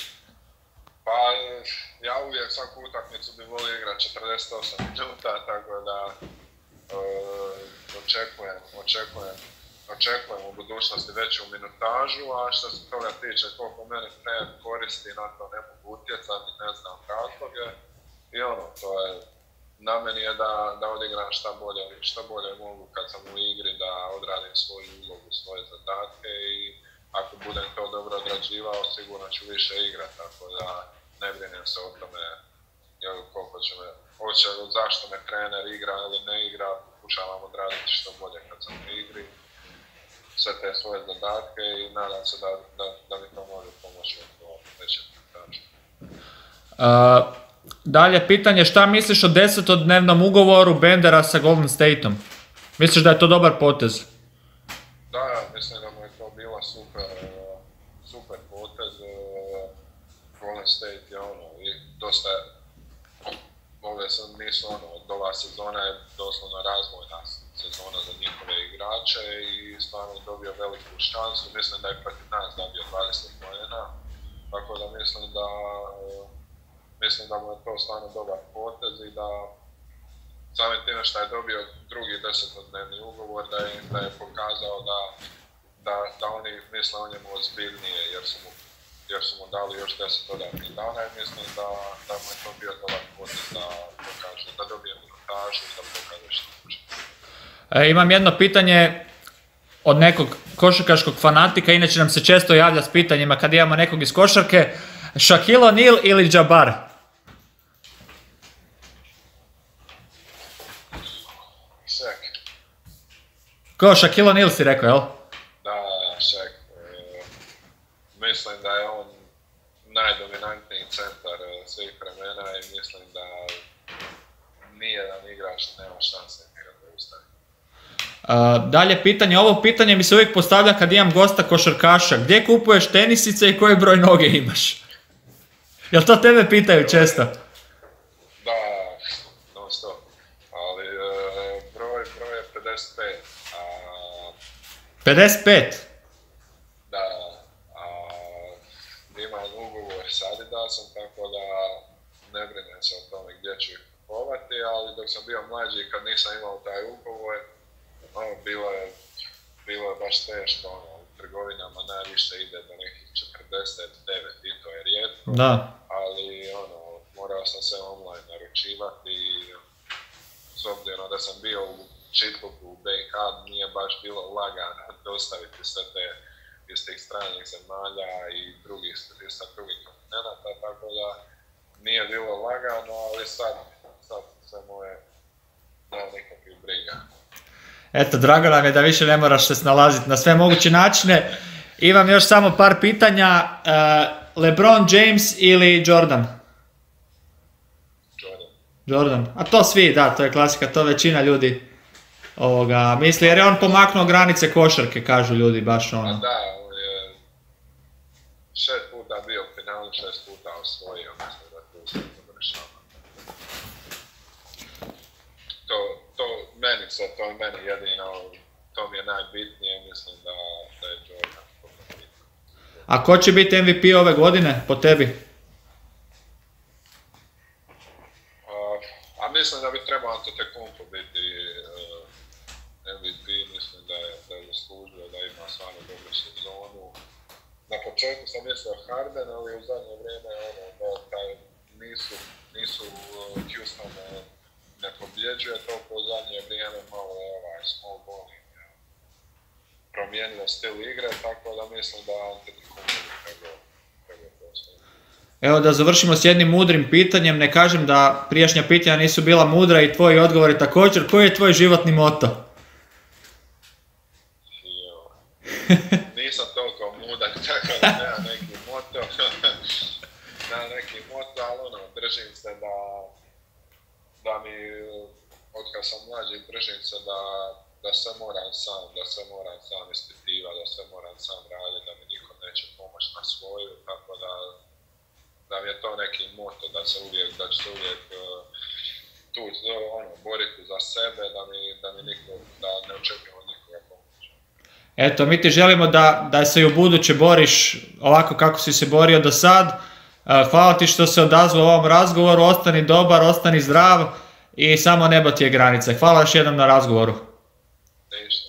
[SPEAKER 2] pa ja uvijek svaku utakmicu bi volio igrati četrdeset osam minuta, tako da uh, očekujem, očekujem, očekujem u budućnosti veću minutažu, a što se toga tiče koliko mene trener koristi, na to ne mogu utjecati, ne znam razloge. I ono, to je, na meni je da, da odigram šta bolje, šta bolje mogu kad sam u igri, da odradim svoju ulogu, svoje zadatke i ako budem to dobro odrađivao, sigurno ću više igrati, tako da ne brinem se o tome jel, koliko će me, hoće, zašto me trener igra ili ne igra, pokušavam odraditi što bolje kad sam u igri, sve te svoje zadatke i nadam se da, da, da mi to može pomoći u većem minutažu.
[SPEAKER 1] Uh... Dalje, pitanje, šta misliš o desetodnevnom ugovoru Bendera sa Golden Stateom? Misliš da je to dobar potez?
[SPEAKER 2] Da, mislim da mu je to bila super, super potez. Golden State je ono, i dosta, ove sam, nisu ono, od ova sezona je doslovno razvojna sezona za njihove igrače i stvarno dobio veliku šansu. Mislim da je protiv nas dobio dvadeset poena, tako da mislim da Mislim da mu je to stvarno dobar potez i da samim time što je dobio drugi desetodnevni ugovor, da je, da je pokazao da, da, da oni misle o njemu ozbiljnije jer su mu, jer su mu dali još deset dodatnih dana i mislim da, da mu je to bio dobar potez da pokaže, da dobije minutažu i da pokaže što može.
[SPEAKER 1] E, imam jedno pitanje od nekog košarkaškog fanatika, inače nam se često javlja s pitanjima kad imamo nekog iz košarke. Shaquille O'Neal ili Jabbar?
[SPEAKER 2] Shaq.
[SPEAKER 1] Ko, Shaquille O'Neal si rekao, jel?
[SPEAKER 2] Da, Shaq. E, mislim da je on najdominantniji centar svih vremena i mislim da nijedan igrač igrač, nema šanse nikad da ustavi.
[SPEAKER 1] Uh, dalje pitanje, ovo pitanje mi se uvijek postavlja kad imam gosta košarkaša. Gdje kupuješ tenisice i koji broj noge imaš? Jel to tebe pitaju često?
[SPEAKER 2] Da, non stop. Ali uh, broj, broj je pedeset pet. A,
[SPEAKER 1] pedeset pet?
[SPEAKER 2] da, a, imam ugovor s Adidasom, tako da ne brinem se o tome gdje ću ih kupovati, ali dok sam bio mlađi, kad nisam imao taj ugovor, ono, bilo je, bilo je baš teško, ono, u trgovinama najviše ide do nekih četrdeset devet i to je rijetko,
[SPEAKER 1] Da.
[SPEAKER 2] ali ono, morao sam se online naručivati i s obzirom da sam bio u Čitluku u B iH, nije baš bilo lagano dostaviti sve te iz tih stranih zemalja i drugih, sa drugih kontinenta, tako da nije bilo lagano, ali sad, sad sve moje nema nikakvih briga.
[SPEAKER 1] Eto, drago nam je da više ne moraš se snalaziti na sve moguće načine. Imam još samo par pitanja. Uh, LeBron James ili Jordan?
[SPEAKER 2] Jordan.
[SPEAKER 1] Jordan. A to svi, da, to je klasika, to većina ljudi ovoga misli, jer je on pomaknuo granice košarke, kažu ljudi, baš
[SPEAKER 2] A
[SPEAKER 1] ono.
[SPEAKER 2] da, on je šest puta bio u finalu, šest puta osvojio, mislim da tu se završava. To, to meni sad, to je meni jedino, to mi je najbitnije, mislim da, da je Jordan.
[SPEAKER 1] A ko će biti M V P ove godine, po tebi?
[SPEAKER 2] A, a mislim da bi trebao Antetokounmpo biti uh, M V P, mislim da je, da je zaslužio, da ima stvarno dobru sezonu. Na početku sam mislio Harden, ali u zadnje vrijeme ono, da taj, nisu, nisu uh, Houston uh, ne pobjeđuje toliko u zadnje vrijeme, malo je ovaj small balling ja, promijenio stil igre, tako da mislim da Antetokounmpo bi trebao trebao postaviti.
[SPEAKER 1] Evo da završimo s jednim mudrim pitanjem, ne kažem da prijašnja pitanja nisu bila mudra i tvoji odgovori također. Koji je tvoj životni moto?
[SPEAKER 2] Jo. Nisam toliko mudan, tako da nema neki moto. Nema neki moto, ali ono, držim se da, da mi, od kad sam mlađi, držim se da, da sve moram sam, da sve moram sam ispitivati, da sve moram sam raditi, da mi niko neće pomoći na svoju, tako da da mi je to neki moto, da se uvijek, da ću se uvijek uh, tu ono, boriti za sebe, da mi, da mi niko, da ne očekujem od nikoga pomoći.
[SPEAKER 1] Eto, mi ti želimo da, da se i u buduće boriš ovako kako si se borio do sad. Hvala ti što se odazvao ovom razgovoru, ostani dobar, ostani zdrav i samo nebo ti je granice. Hvala još jednom na razgovoru.
[SPEAKER 2] Ništa.